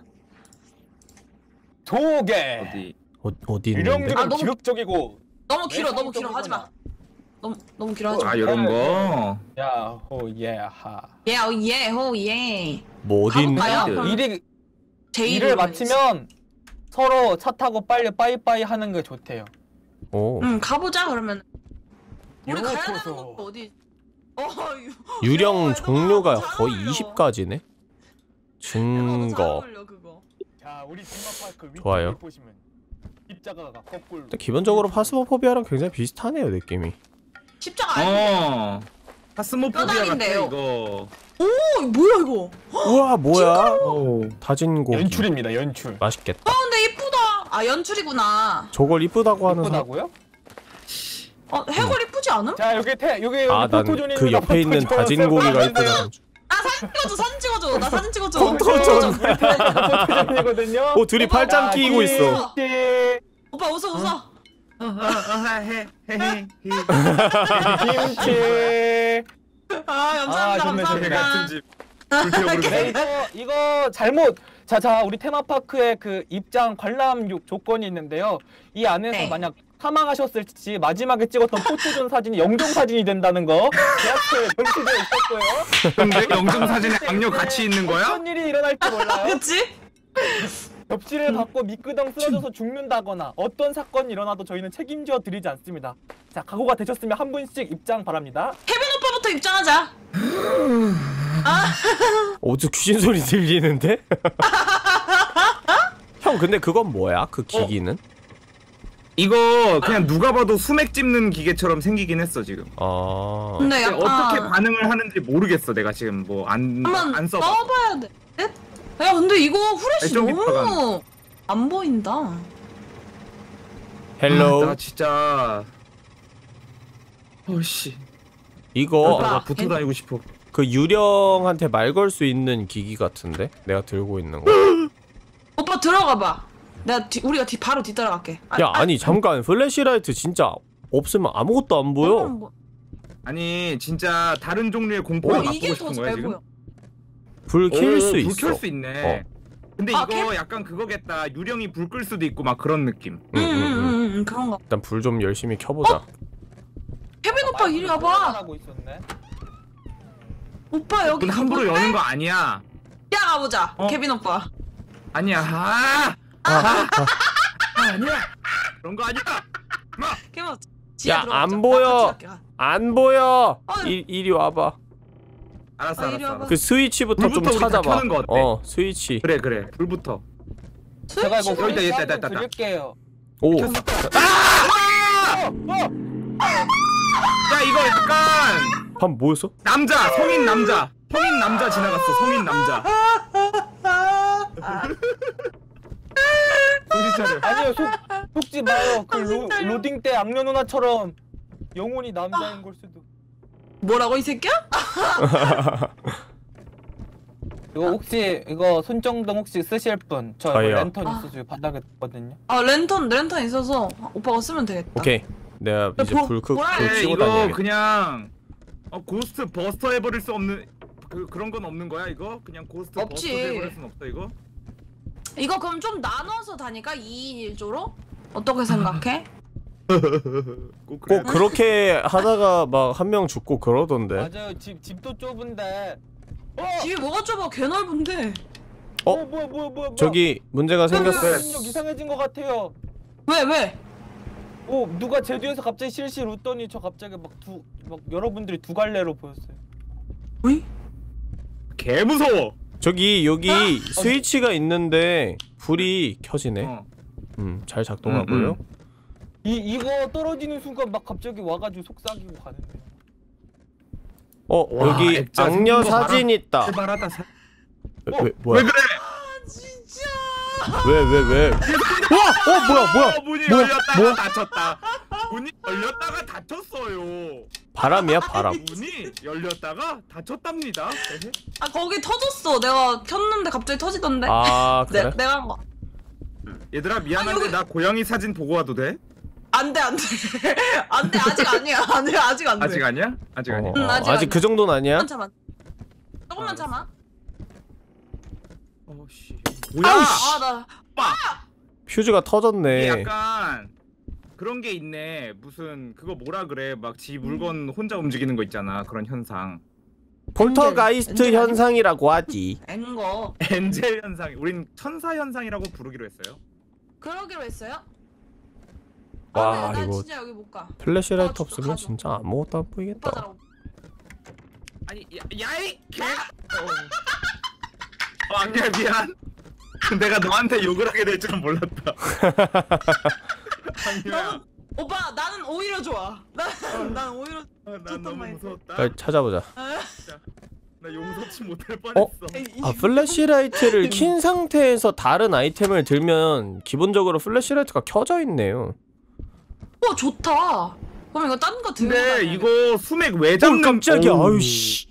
소개. 어디? 어, 어디 있는데? 유령들은 아, 너무- 기극적이고. 너무 길어, 너무 길어. 외상적이구나. 하지 마. 너무 너무 길어 하지 마. 아 이런 거. 야호 예하. 예, 어, 예, 호, 예. 뭐 어디 있는데? 가볼까요? 음. 일이 제이로 일을 마치면 서로 차 타고 빨리 빠이빠이 하는 게 좋대요. 오. 응, 가보자 그러면. 우리 가야 되는 요코소. 거 어디? 어, 유, 유령 어, 종류가 잘 거의 어울려. 이십 가지네. 잘 증거. 어울려, 그거. 자, 우리 테마파크 위쪽을 좋아요. 보시면 입자가가 거꾸로. 근데 기본적으로 파스모포비아랑 굉장히 비슷하네요, 느낌이. 십자가 아니야. 어. 파스모포비아 같아 뼈다귀인데요. 이거. 오 뭐야 이거? 우와 뭐야? 오. 다진 고기. 연출입니다 연출. 맛있겠다. 아 근데 이쁘다. 아 연출이구나. 저걸 이쁘다고 하는 사람. 예쁘다고요? 어 해골 이쁘지 않음? 자 여기 태 여기 아, 여기 난 포토존입니다. 그 옆에 있는 포토존. 다진 고기가 이쁘다는 줄. 나 사진 찍어줘 사진 찍어줘 나 사진 찍어줘. 포토존. 포토존이거든요. 어 둘이 팔짱 끼고 있어. 김치. 오빠 웃어 웃어. 헤헤헤. 김치. 아 아, 감사합니다 좋네, 좋네. 같은 감사합니다. 집. 네, 이거 이거 잘못. 자자 우리 테마파크에 그 입장 관람 요- 조건이 있는데요. 이 안에서 네. 만약 사망하셨을지 마지막에 찍었던 포토존 사진이 영정 사진이 된다는 거 계약서에 명시되어 있었고요. 근데 영정 사진에 악녀 같이 있는 거야? 어떤 일이 일어날지 몰라요. 그치? 접시를 받고 미끄덩 쓰러져서 죽는다거나 어떤 사건이 일어나도 저희는 책임져 드리지 않습니다. 자 각오가 되셨으면 한 분씩 입장 바랍니다. 케빈 오빠부터 입장하자. 어디서 귀신 소리 들리는데? 형 근데 그건 뭐야? 그 기기는? 이거 그냥 누가 봐도 수맥 찝는 기계처럼 생기긴 했어 지금. 아. 근데 근데 약간 어떻게 반응을 하는지 모르겠어 내가 지금 뭐 안 한번 안 써봐. 써봐야 돼. 야 근데 이거 후레쉬 발전기 너무 안 보인다. 헬로우. 아, 나 진짜. 어씨. 이거 오빠. 나 붙어 다니고 싶어. 그 유령한테 말 걸 수 있는 기기 같은데? 내가 들고 있는 거. 오빠 들어가 봐. 내가 뒤, 우리가 뒤 바로 뒤따라갈게. 아, 야 아니 잠깐 플래시라이트 진짜 없으면 아무것도 안 보여. 뭐, 아니 진짜 다른 종류의 공포를 어, 맛보고 이게 더 싶은 거야 잘 지금? 보여. 불 켤 수 있어. 불켤 수 있네. 어. 근데 아, 이거 캠- 약간 그거겠다. 유령이 불 끌 수도 있고 막 그런 느낌. 응, 응, 응. 응응응 그런 거. 일단 불 좀 열심히 켜보자. 케빈 오빠 이리 와봐. 하고 있었네. 오빠 여기 문 함부로 가볼래? 여는 거 아니야. 야 가보자. 어? 케빈 오빠. 아니야. 아! 아! 아! 아, 아니야. 그런 거 아니야. 마. 케빈 오빠. 지하 야, 들어가자. 안 나 보여. 같이 갈게. 가. 안 보여. 어. 이, 이리 와봐. 알았어, 아, 알았어. 이리 와봐. 알았어. 그 스위치부터 좀 불부터 우리 다 찾아봐. 켜는 거 어때? 어 스위치. 그래, 그래. 불부터. 제가 이거 스위치가 여기다, 후레쉬 여기다, 한번 여기다, 여기다. 드릴게요. 오. 켰어. 어, 어. 야, 이거 약간 한 뭐였어? 남자, 성인 남자. 성인 남자 지나갔어. 성인 남자. 정신 차려. 아니요 속 속지 마요. 그 정신 로, 차려. 로딩 때 악녀 누나처럼 영혼이 남자인 걸 수도. 뭐라고 이 새끼야? 이거 혹시 이거 손정동 혹시 쓰실 분? 저 이거 저요. 랜턴 아. 있어서 바닥에 뒀거든요. 아 랜턴 랜턴 있어서 오빠가 쓰면 되겠다. 오케이. 내가 이제 뭐, 불 끄, 뭐라 불 해, 네, 끄고 이거 다녀야겠다. 그냥 어, 고스트 버스터 해버릴 수 없는 그, 그런 건 없는 거야 이거? 그냥 고스트 없지. 버스터 해버릴 순 없어 이거? 이거 그럼 좀 나눠서 다니까 이 인 일 조로? 어떻게 생각해? 꼭 그래. 꼭 그렇게 하다가 막 한 명 죽고 그러던데. 맞아요. 집 집도 좁은데. 어! 집이 뭐가 좁아 개 넓은데. 어? 어 뭐야 뭐야 뭐야. 뭐야. 저기 문제가 생겼어요. 능력 이상해진 것 같아요. 왜 왜? 오 누가 제 뒤에서 갑자기 실실 웃더니 저 갑자기 막 두 막 여러분들이 두 갈래로 보였어요. 어이? 개 무서워. 저기 여기 스위치가 있는데 불이 켜지네. 어. 음, 잘 작동하고요. 음, 이 이거 떨어지는 순간 막 갑자기 와가지고 속삭이고 가는데. 어 와, 여기 액자 악녀 생긴 거 사진 있다. 출발하다 사... 왜, 어, 왜 뭐야? 왜 그래? 아 진짜. 왜 왜 왜? 와! 어 뭐야 뭐야? 어, 문이 뭐야, 열렸다가 뭐야? 닫혔다. 문이 열렸다가 닫혔어요. 바람이야 바람. 문이 열렸다가 닫혔답니다. 아 거기 터졌어. 내가 켰는데 갑자기 터지던데. 아 내, 그래? 내가 한 거. 얘들아 미안한데 아, 여기- 나 고양이 사진 보고 와도 돼? 안돼 안돼 안돼 아직 아니야 안돼 아직 안돼. 아직 아니야? 아직 아니야. 어, 응, 어, 아직 아직 안 그 정도는 아니야? 조금만 참아. 조금만 알았어. 참아. 어씨. 뭐야? 아 나. 퓨즈가 이게 터졌네. 약간 그런 게 있네. 무슨 그거 뭐라 그래? 막 지 물건 혼자 움직이는 거 있잖아. 그런 현상. 폴터가이스트 엔젤 아니야? 현상이라고 하지. 앵거. 엔젤 현상. 우린 천사 현상이라고 부르기로 했어요. 그러기로 했어요? 와, 아, 나 이거 진짜 여기 못 가. 플래시라이트 아, 진짜 없으면 가져. 진짜 아무것도 안 오빠 보이겠다. 자라. 아니 야, 야이 개. 어. 어, 악녀 미안. 내가 너한테 욕을 하게 될 줄은 몰랐다. 악녀야. 오빠 나는 오히려 좋아. 난, 난 오히려 아, 난 좋단 너무 말이야. 무서웠다. 빨리 찾아보자. 나 용서치 못할 뻔했어. 아 플래시라이트를 킨 상태에서 다른 아이템을 들면 기본적으로 플래시라이트가 켜져 있네요. 어 좋다. 그럼 이거 딴 거 들고 근데 다녀야겠다. 이거 수맥 왜 어 잡는? 깜짝이야. 어우, 아유 씨.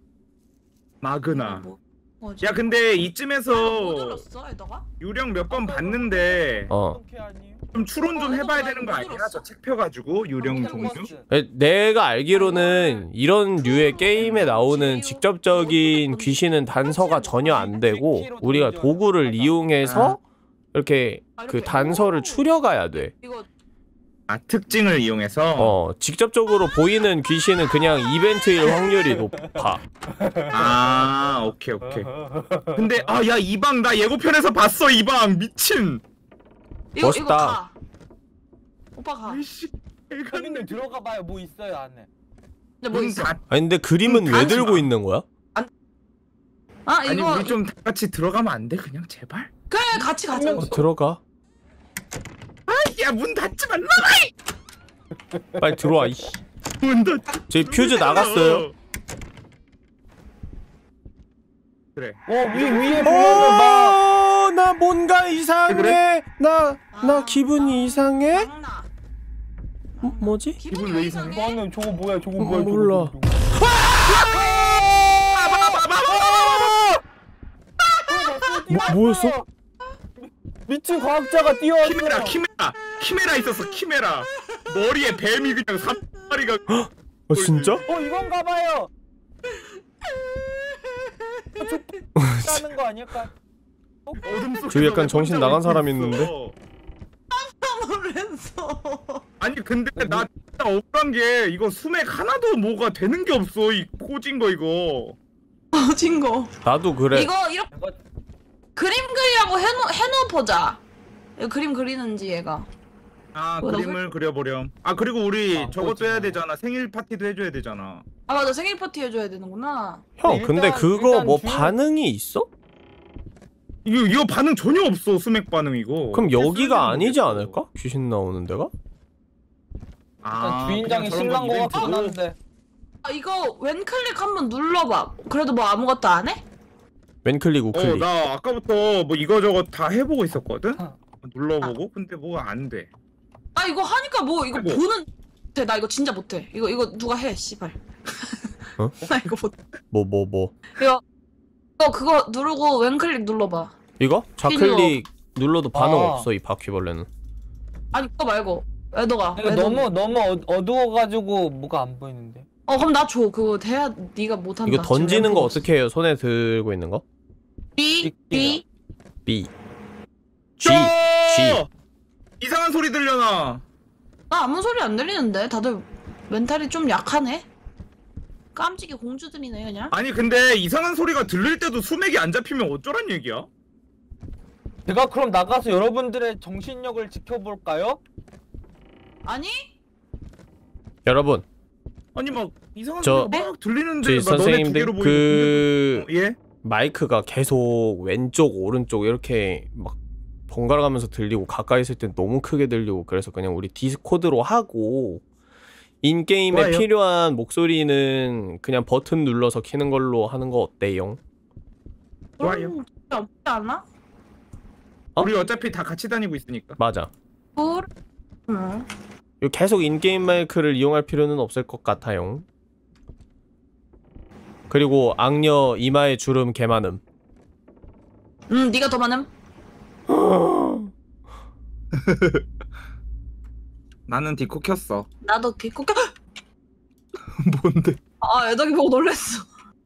마그나. 뭐, 뭐지? 야 근데 뭐 이쯤에서 눌렀어 애더가? 유령 몇 번 봤는데 어. 어떻게 아니에요? 좀 추론 좀 어, 해봐야 해도 되는 거 나 아니야? 들었어. 저 책 펴가지고 유령 종류? 에, 내가 알기로는 이런 류의 게임에 나오는 직접적인 귀신은 단서가 전혀 안 되고 우리가 도구를 이용해서 이렇게 그 단서를 추려가야 돼. 이거 아 특징을 이용해서. 어, 직접적으로 보이는 귀신은 그냥 이벤트일 확률이 높아. 아 오케이 오케이. 근데 아 야 이 방 나 예고편에서 봤어 이 방 미친. 이거 멋있다. 이거 가. 오빠 가. 아이씨. 형님 들어가 봐요. 뭐 있어요 안에. 근데 뭐 문 있어? 닫- 아니 근데 그림은 음, 왜 가지 들고 마. 있는 거야? 아 아니 이거 우리 좀 다 같이 들어가면 안 돼 그냥 제발. 그래 같이 가자. 어, 들어가. 야 문 닫지 말라. 빨리 들어와. 이씨. 문 닫. 저희 퓨즈 나갔어요. 그래. 어 위 위에 보면은 막 어, 나 뭔가 이상해. 그래? 나, 나 아, 기분이 이상해? 장난. 어, 뭐지? 기분 왜 이상해? 방금 저거 뭐야 저거 어, 뭐야 저거, 몰라. 저거, 저거. 뭐, 뭐였어? 미친 과학자가 뛰어왔어. 키메라 키메라 키메라 있었어 키메라. 머리에 뱀이 그냥 삼 마리가. 어, 진짜? 어 이건가 봐요. 하는 거 아닐까? 어둠 속에서 저기 약간 왜 정신 혼자 나간 웃고 사람 있어? 있는데? 놀랬어. 아니 근데 나 진짜 억울한 게 이거 수맥 하나도 뭐가 되는 게 없어 이 꽂은 거 이거. 어진 거. 나도 그래. 이거 이렇게 그림 그리라고 해놓 해놓 보자. 이거 그림 그리는지 얘가. 아 뭐라고? 그림을 그려보렴. 아 그리고 우리 아, 저것도 그거지. 해야 되잖아. 생일 파티도 해줘야 되잖아. 아 맞아 생일 파티 해줘야 되는구나. 형, 일단- 근데 그거 일단 뭐 주인- 반응이 있어? 이거 이거 반응 전혀 없어 수맥 반응 이거. 그럼 어떻게 여기가 써야 아니지 되는 않을까? 귀신 나오는 데가? 아, 주인장이 그냥 저런 신난 거 거 같긴 이벤트고? 한데. 아 이거 왼클릭 한번 눌러봐. 그래도 뭐 아무것도 안 해? 왼클릭, 어, 우클릭. 나 아까부터 뭐 이거저거 다 해보고 있었거든? 어. 눌러보고? 근데 뭐가 안 돼. 아 이거 하니까 뭐 이거 아이고. 보는. 못해. 나 이거 진짜 못해. 이거 이거 누가 해 씨발. 어? 나 이거 못. 뭐, 뭐, 뭐. 이거 이거 그거 누르고 왼클릭 눌러봐. 이거? 좌클릭 눌러도 반응 아. 없어, 이 바퀴벌레는. 아니 그거 말고 애도가. 이거 너무 너무 어- 어두워가지고 뭐가 안 보이는데. 어 그럼 나 줘. 그거 돼야 네가 못한다. 이거 던지는 거 지금 어떻게 해요? 손에 들고 있는 거? B B B. G. 저! G. 이상한 소리 들려나? 나 아무 소리 안 들리는데 다들 멘탈이 좀 약하네. 깜찍이 공주들이네 그냥. 아니 근데 이상한 소리가 들릴 때도 수맥이 안 잡히면 어쩌란 얘기야? 제가 그럼 나가서 여러분들의 정신력을 지켜볼까요? 아니? 여러분, 아니 막 이상한 저- 소리가 막 들리는데 저희 막 너네 두 선생님들 개로 그 보이는데 예? 마이크가 계속 왼쪽 오른쪽 이렇게 막 번갈아 가면서 들리고 가까이 있을 땐 너무 크게 들리고 그래서 그냥 우리 디스코드로 하고 인게임에 좋아요. 필요한 목소리는 그냥 버튼 눌러서 키는 걸로 하는 거 어때요? 좋아요. 그럼 없지 않아? 어? 우리 어차피 다 같이 다니고 있으니까. 맞아. 그래. 응. 이거 계속 인게임 마이크를 이용할 필요는 없을 것 같아요. 그리고 악녀 이마에 주름 개 많음. 응, 네가 더 많음. 나는 디코 켰어. 나도 개코 껴. 뭔데? 아, 애덕이 보고 놀랬어.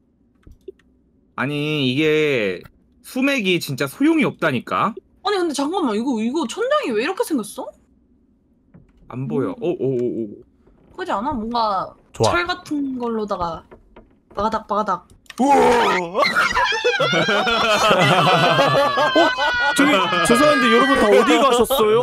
아니 이게 수맥이 진짜 소용이 없다니까. 아니 근데 잠깐만 이거 이거 천장이 왜 이렇게 생겼어? 안 보여. 음. 오오오오. 그지 않아? 뭔가 좋아. 철 같은 걸로다가 바가닥 바가닥. 저기 죄송한데 여러분 다 어디 가셨어요?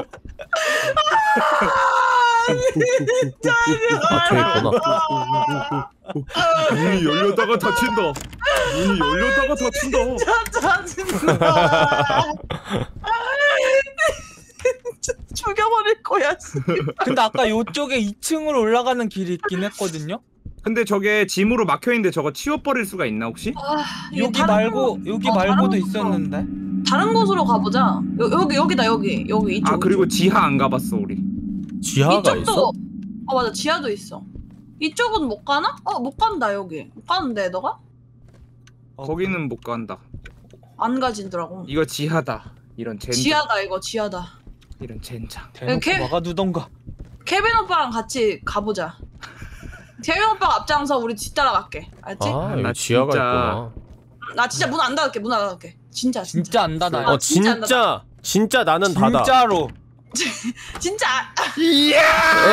아 저기 있구나. 문이 열려다가 닫힌다. 문이 열려다가 닫힌다. 짜증나. 진짜 죽여버릴 거. 거야? 씨. 근데 아까 요쪽에 이 층으로 올라가는 길이 있긴 했거든요. 근데 저게 짐으로 막혀있는데 저거 치워버릴 수가 있나 혹시? 아, 이게 여기 다른 말고 곳- 여기 어, 다른 말고도 곳으로- 있었는데. 다른 곳으로 가보자. 여, 여기 여기다 여기 여기 이쪽. 아 그리고 이쪽. 지하 안 가봤어 우리. 지하가 이쪽도 있어? 어 맞아 지하도 있어. 이쪽은 못 가나? 어 못 간다 여기. 못 가는데 너가? 어, 거기는 못 간다. 안 가진더라고. 이거 지하다. 이런 젠장. 지하다 이거 지하다. 이런 젠장. 대놓고 이렇게? 막아두던가. 케빈 오빠랑 같이 가보자. 케빈 오빠가 앞장서 우리 뒤따라갈게. 알지? 아 나 여기 지하가 진짜- 있구나. 나 진짜 문 안 닫을게 문 안 닫을게. 진짜 진짜 진짜 안 닫아요. 어 진짜 안 진짜 진짜 나는 닫아. 진짜로. 진짜 이야!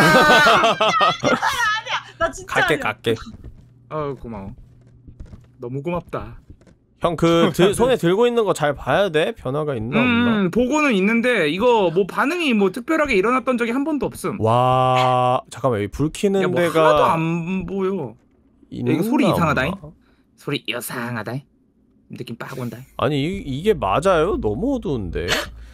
나 진짜 갈게 아니야. 갈게. 어 고마워. 너무 고맙다. 형 그 손에 들고 있는 거 잘 봐야 돼. 변화가 있나 없나. 음 보고는 있는데 이거 뭐 반응이 뭐 특별하게 일어났던 적이 한 번도 없음. 와 잠깐만 여기 불 켜는 야, 뭐 하나도 데가 안 보여. 있나 이거 소리 이상하다잉? 없나? 소리 이상하다. 느낌 빡 온다. 아니 이, 이게 맞아요? 너무 어두운데.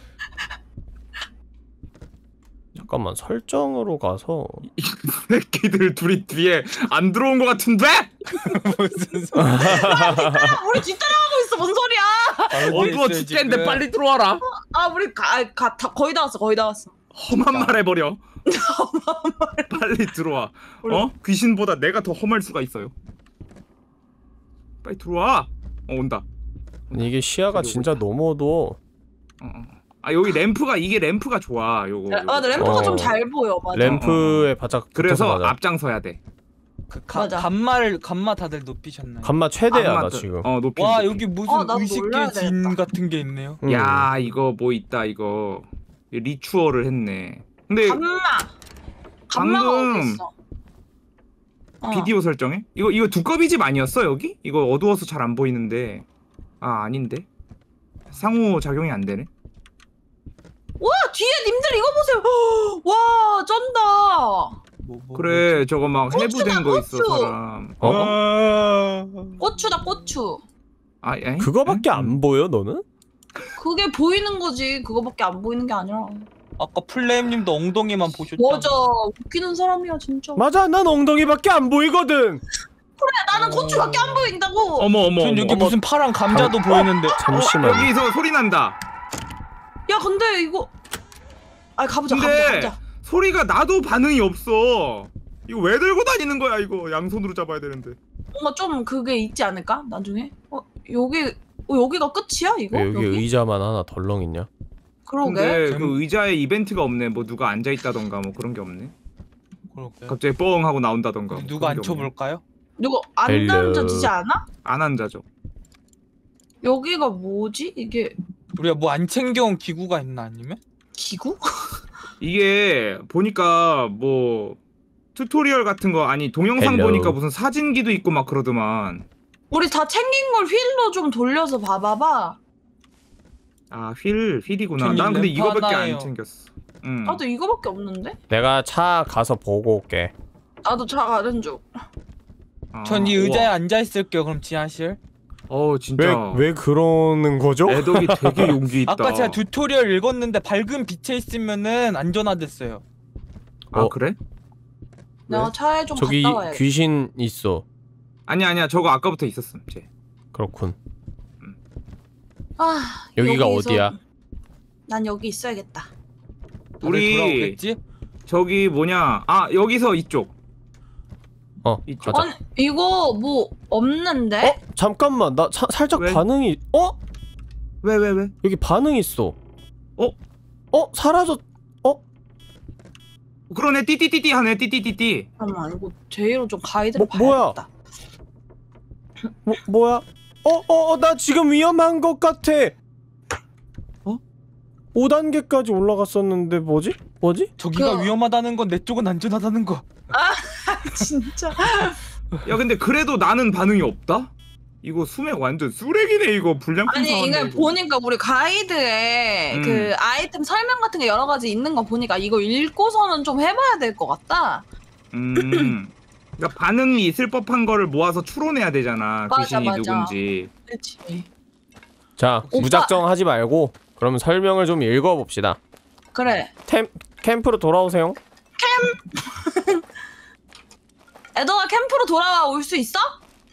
잠깐만 설정으로 가서 이 새끼들 둘이 뒤에 안 들어온 것 같은데? 무슨 소리? 우리 뒤따라가고 있어 뭔 소리야? 어두워 죽겠는데 빨리 들어와라. 아 우리 가, 가, 다, 거의 다 왔어 거의 다 왔어. 험한 말 해버려. 빨리 들어와. 어? 귀신보다 내가 더 험할 수가 있어요. 빨리 들어와. 어 온다. 아니, 이게 시야가 저기 진짜 너무 어두워. 어, 어. 아 여기 램프가 이게 램프가 좋아. 요거. 아 요거. 맞아 램프가 어. 좀 잘 보여 맞아. 램프에 바짝 그래서 붙어서 가자. 앞장서야 돼. 그 가, 맞아. 감마를 감마 다들 높이셨나요? 감마 최대야 나 앞맞아. 지금. 어 높이. 와 높이. 여기 무슨 어, 나도 의식의 몰라야 진 되겠다. 같은 게 있네요. 음. 야 이거 뭐 있다 이거. 리추얼을 했네. 근데 감마 감마가 방금 어디 있어? 어. 비디오 설정에? 이거 이거 두꺼비 집 아니었어 여기? 이거 어두워서 잘 안 보이는데. 아 아닌데? 상호 작용이 안 되네. 와 뒤에 님들 이거 보세요. 와 쩐다. 뭐, 뭐, 그래 저거 막 고추다, 해부된 거 있어 고추. 사람. 어? 아... 고추다 고추. 아 에? 그거밖에 응? 안 보여 너는? 그게 보이는 거지. 그거밖에 안 보이는 게 아니라. 아까 플레임님도 엉덩이만 보셨잖아. 맞아. 웃기는 사람이야 진짜. 맞아 난 엉덩이밖에 안 보이거든. 나는 고추밖에 안 보인다고. 어머 어머 전 어머. 여기 무슨 파란 감자도 보이는데. 잠시만. 여기서 소리 난다. 야 근데 이거. 아 가보자 근데 가보자 가보자. 소리가 나도 반응이 없어. 이거 왜 들고 다니는 거야 이거. 양손으로 잡아야 되는데. 뭔가 좀 그게 있지 않을까 나중에? 어 여기 어, 여기가 끝이야 이거? 왜 여기 의자만 하나 덜렁 있냐? 그러게. 근데 잼- 그 의자에 이벤트가 없네. 뭐 누가 앉아 있다던가 뭐 그런 게 없네. 그러게. 갑자기 뻥 하고 나온다던가. 뭐 누가 그런 게 없네. 앉혀볼까요? 누구 안 헬로. 앉아지지 않아? 안 앉아져. 여기가 뭐지? 이게 우리가 뭐 안 챙겨온 기구가 있나 아니면? 기구? 이게 보니까 뭐 튜토리얼 같은 거 아니 동영상 헬로. 보니까 무슨 사진기도 있고 막 그러더만. 우리 다 챙긴 걸 휠로 좀 돌려서 봐봐봐. 아 휠 휠이구나. 저는 난 근데 램프 이거밖에 하나예요. 안 챙겼어. 응. 나도 이거밖에 없는데? 내가 차 가서 보고 올게. 나도 차 가는 중. 아, 전 이 의자에 우와. 앉아 있을게요. 그럼 지하실. 어 왜 진짜. 왜 그러는 거죠? 애덕이 되게 용기 있다. 아까 제가 튜토리얼 읽었는데 밝은 빛에 있으면은 안전하댔어요. 아 어? 그래? 내가 차에 좀 저기 갔다 와야 돼. 귀신 있어. 아니야 아니야 저거 아까부터 있었음. 쟤. 그렇군. 아 여기가 여기서- 어디야? 난 여기 있어야겠다. 다들 우리 돌아오겠지? 저기 뭐냐? 아 여기서 이쪽. 어 이쪽. 가자. 아니 이거 뭐 없는데? 어 잠깐만 나 차, 살짝 왜? 반응이 어 왜 왜 왜? 여기 반응 있어. 어? 어 사라졌. 그러네 띠띠띠띠 하네 띠띠띠띠. 잠깐만 이거 제이로 좀 가이드를 뭐, 뭐야? 봐야겠다. 뭐 뭐야? 어어 나 지금 위험한 것 같아. 어? 오 단계까지 올라갔었는데 뭐지? 뭐지? 저기가 그- 위험하다는 건 내 쪽은 안전하다는 거. 진짜. 야 근데 그래도 나는 반응이 없다? 이거 수맥 완전 쓰레기네 이거 불량품 아니 사왔네, 이거 이거. 보니까 우리 가이드에 음. 그 아이템 설명 같은 게 여러 가지 있는 거 보니까 이거 읽고서는 좀 해봐야 될 것 같다. 음. 그러니까 반응이 있을 법한 거를 모아서 추론해야 되잖아. 맞아, 귀신이 맞아. 누군지. 그렇지. 자 오빠. 무작정 하지 말고 그러면 설명을 좀 읽어봅시다. 그래. 템 캠프로 돌아오세요. 에더가 캠프로 돌아와 올 수 있어?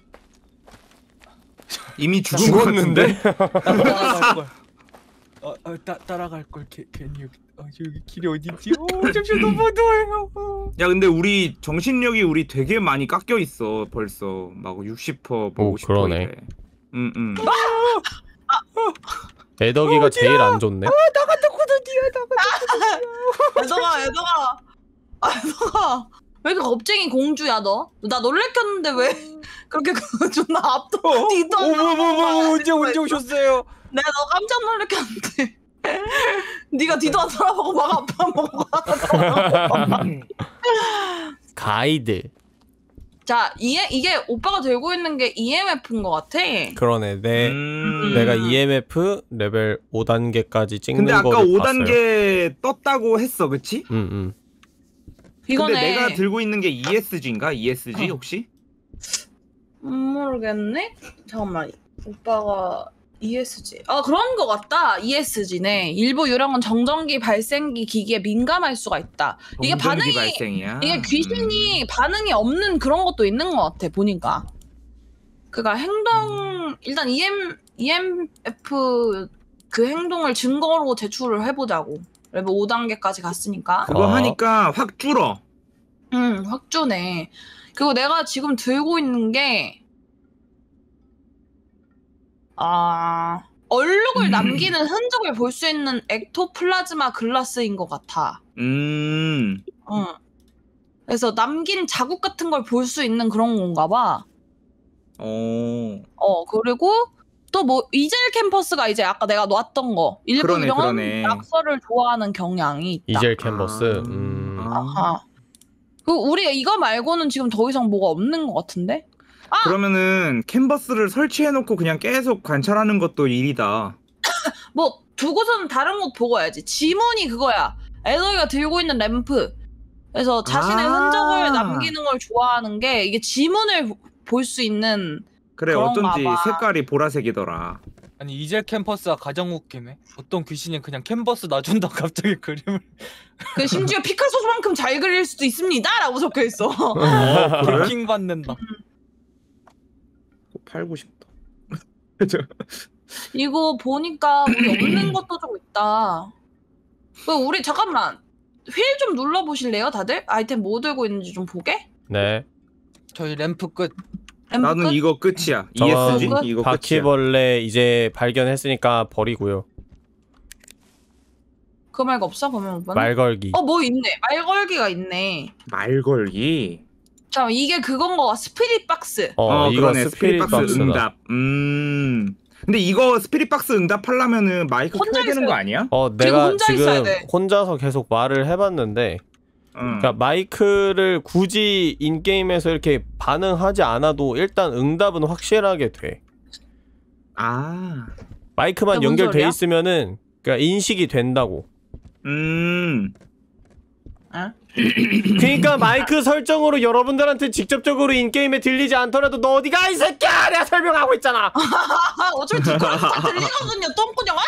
이미 죽은 것 같은데? 따라갈 걸. 어, 어, 따, 따라갈 걸. 개, 괜히 여기, 어, 여기 길이 어디지? 오, 잠시 너무 어두워요. 야 근데 우리 정신력이 우리 되게 많이 깎여 있어 벌써 막 육십 퍼센트 뭐 오, 오십 퍼센트 그러네. 이래. 응응. 애덕이가 제일 안 좋네. 나갔다 고더디야, 나갔다. 에더가 에더가 아, 에더가 왜 이렇게 겁쟁이 공주야 너? 나 놀래켰는데 왜 그렇게 그 존나 앞도 뒤도 안 어머머머, 언제 언제 오셨어요? 내가 너 깜짝 놀래켰는데 네가 뒤도 안 돌아보고 막 아파 먹어. 가이드. 자 이게 이게 오빠가 들고 있는 게 이엠에프인 것 같아. 그러네. 내 음. 내가 이엠에프 레벨 오 단계까지 찍는 근데 아까 거를 오 봤어요. 단계 떴다고 했어, 그치? 음, 음. 이거네. 근데 내가 들고 있는 게 이에스지인가? 이에스지 혹시? 음, 모르겠네. 잠깐만 오빠가 이에스지. 아 그런 거 같다. 이에스지네. 일부 유령은 정전기 발생기 기기에 민감할 수가 있다. 이게 정전기 반응이 발생이야. 이게 귀신이 반응이 없는 그런 것도 있는 것 같아 보니까. 그니까 행동 일단 이엠 이엠에프 그 행동을 증거로 제출을 해보자고. 레벨 오 단계까지 갔으니까. 그거 어. 하니까 확 줄어. 응, 확 주네. 그리고 내가 지금 들고 있는 게, 아, 얼룩을 음. 남기는 흔적을 볼 수 있는 엑토플라즈마 글라스인 것 같아. 음. 응. 그래서 남긴 자국 같은 걸 볼 수 있는 그런 건가 봐. 어. 어, 그리고 또 뭐, 이젤 캠퍼스가 이제 아까 내가 놨던 거. 일부 그러네, 유령은 그러네. 낙서를 좋아하는 경향이 있다. 이젤 캔버스. 아. 음. 아. 아하. 그 우리 이거 말고는 지금 더 이상 뭐가 없는 것 같은데? 그러면은 캔버스를 설치해놓고 그냥 계속 관찰하는 것도 일이다. 뭐 두고서는 다른 곳 보고 와야지. 지문이 그거야. 에더이가 들고 있는 램프. 그래서 자신의 아. 흔적을 남기는 걸 좋아하는 게 이게 지문을 볼 수 있는. 그래 그런가 어쩐지 봐. 색깔이 보라색이더라. 아니 이젤 캠퍼스가 가장 웃기네. 어떤 귀신이 그냥 캔버스 놔준다 갑자기 그림을. 그 심지어 피카소만큼 잘 그릴 수도 있습니다라고 적혀 있어. 어, 그래? 킹 받는다. 꼭 팔고 싶다. 이거 보니까 우리 없는 것도 좀 있다. 그 우리 잠깐만 휠 좀 눌러 보실래요, 다들? 아이템 뭐 들고 있는지 좀 보게. 네. 저희 램프 끝. 램프 나는 끝? 이거 끝이야. 저건 이에스지? 이거 끝이야. 바퀴벌레 이제 발견했으니까 버리고요. 그거 말고 없어? 그러면 오빠는? 말걸기. 어, 뭐 있네. 말걸기가 있네. 말걸기. 자, 이게 그건 거 스피릿 박스. 어, 어, 이거 그러네. 스피릿 스피릿박스 박스다. 응답. 음. 근데 이거 스피릿박스 응답하려면은 마이크 혼자 켜야 되는 있어요. 거 아니야? 어, 내가 혼자 있어야 지금 돼. 혼자서 계속 말을 해봤는데, 응. 그러니까 마이크를 굳이 인게임에서 이렇게 반응하지 않아도 일단 응답은 확실하게 돼. 아. 마이크만 그게 뭔 연결돼 소리야? 있으면은 그러니까 인식이 된다고. 음. 어? 그러니까 마이크 설정으로 여러분들한테 직접적으로 인게임에 들리지 않더라도 너 어디가 이 새끼야! 내가 설명하고 있잖아. 아, 어차피 뒷걸음도 다 들리거든요, 똥꾸녕아?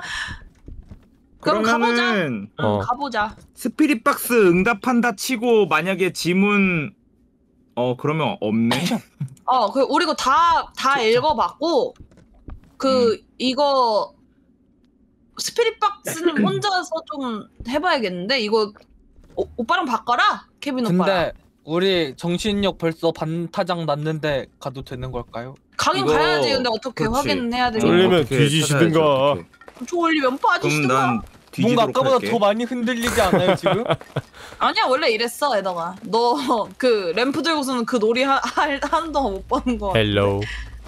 그럼 가보자. 그러면은 응, 어. 가보자. 스피릿박스 응답한다 치고 만약에 지문 어 그러면 없네. 어, 그 우리 이거 다, 다 읽어봤고, 그, 이거, 스피릿 박스는 혼자서 좀 해봐야겠는데? 이거, 오, 오빠랑 바꿔라? 케빈 오빠랑. 근데 우리 정신력 벌써 반타작 났는데 가도 되는 걸까요? 가긴 이거- 가야지. 근데 어떻게 그렇지. 확인은 해야 되니까. 쫄리면 어떻게 뒤지시든가. 찾아야지, 어떻게. 졸리면 그럼 빠지시든가. 난 뭔가 뒤지도록 아까보다 할게. 더 많이 흔들리지 않아요 지금? 아니야, 원래 이랬어, 에다가. 너, 그, 램프 들고서는 그 놀이 하, 할, 하는 동안 못 보는 거. 헬로우.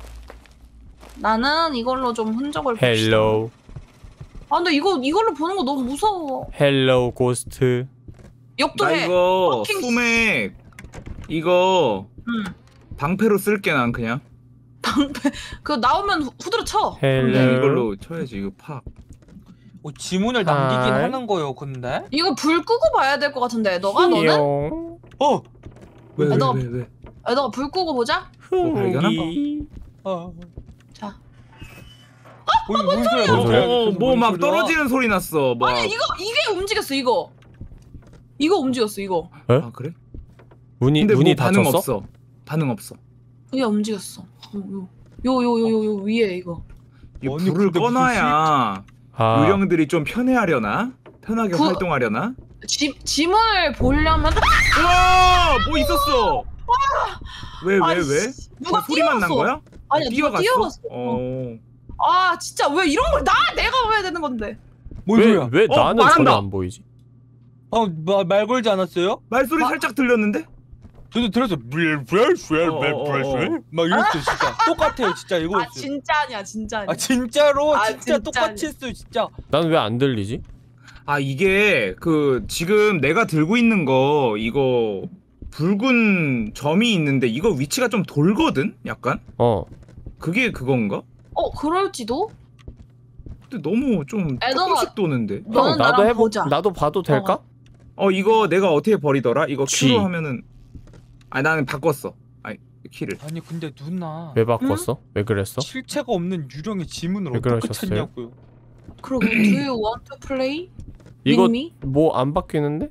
나는 이걸로 좀 흔적을 봅시다. 헬로우. 아, 근데 이거, 이걸로 보는 거 너무 무서워. 헬로우 고스트. 욕도 나 해. 이거 퍼킹- 수맥 이거 응. 방패로 쓸게 난 그냥. 방패, 그거 나오면 후- 후드려 쳐. 헬로우. 그냥 이걸로 쳐야지 이거 팍. 어, 지문을 남기긴 하이. 하는 거요 근데? 이거 불 끄고 봐야 될 것 같은데, 너가? 너는? 용. 어! 왜 왜 너- 왜 왜? 아, 너가 불 끄고 보자? 뭐 발견한 흥기. 어. 자. 뭔, 뭔 소리야? 뭔 소리야? 어, 뭐 막 떨어지는 소리 났어. 막. 아니, 이거, 이게 움직였어, 이거. 이거 움직였어 이거. 아 그래? 문이 근데 문이 뭐 반응 닫혔어? 없어. 반응 없어. 이게 움직였어. 요요요요 요 위에 이거. 이 아니, 불을 근데 무슨 아, 꺼놔야 유령들이 좀 편해하려나? 편하게 그- 활동하려나? 지 짐을 보려면 우와! 뭐 있었어? 왜 왜 왜? 아니, 씨, 누가 그 소리만 난 뛰어갔어. 거야? 아니야 누가 뛰어갔어. 어. 어. 아 진짜 왜 이런 걸 나 내가 왜 해야 되는 건데? 뭔 왜, 소리야? 왜 어, 나는 전혀 말한다. 안 보이지? 어, 마, 말 걸지 않았어요? 말소리 아. 살짝 들렸는데? 저도 들었어. 어, 어, 어, 어. 막 이랬어요, 진짜. 똑같아요, 진짜 아 이거였어요. 진짜 아니야 진짜 아니야. 아 진짜로 아, 진짜 진짜 똑같이 아니야. 했어요, 진짜. 난 왜 안 들리지? 아 이게 그 지금 내가 들고 있는 거 이거 붉은 점이 있는데 이거 위치가 좀 돌거든? 약간? 어. 그게 그건가? 어 그럴지도. 근데 너무 좀 에더가- 조금씩 도는데. 너는 형, 나도 나랑 해보 보자. 나도 봐도 될까? 어 이거 내가 어떻게 버리더라? 이거 G. Q로 하면은 아 나는 바꿨어. 아니 키를. 아니 근데 누나 왜 바꿨어? 왜 그랬어? 실체가 없는 유령의 지문을 왜 어떻게 그러셨어요? 찾냐고요. 그러게 do you want to play? 이거 with me? 뭐 안 바뀌는데?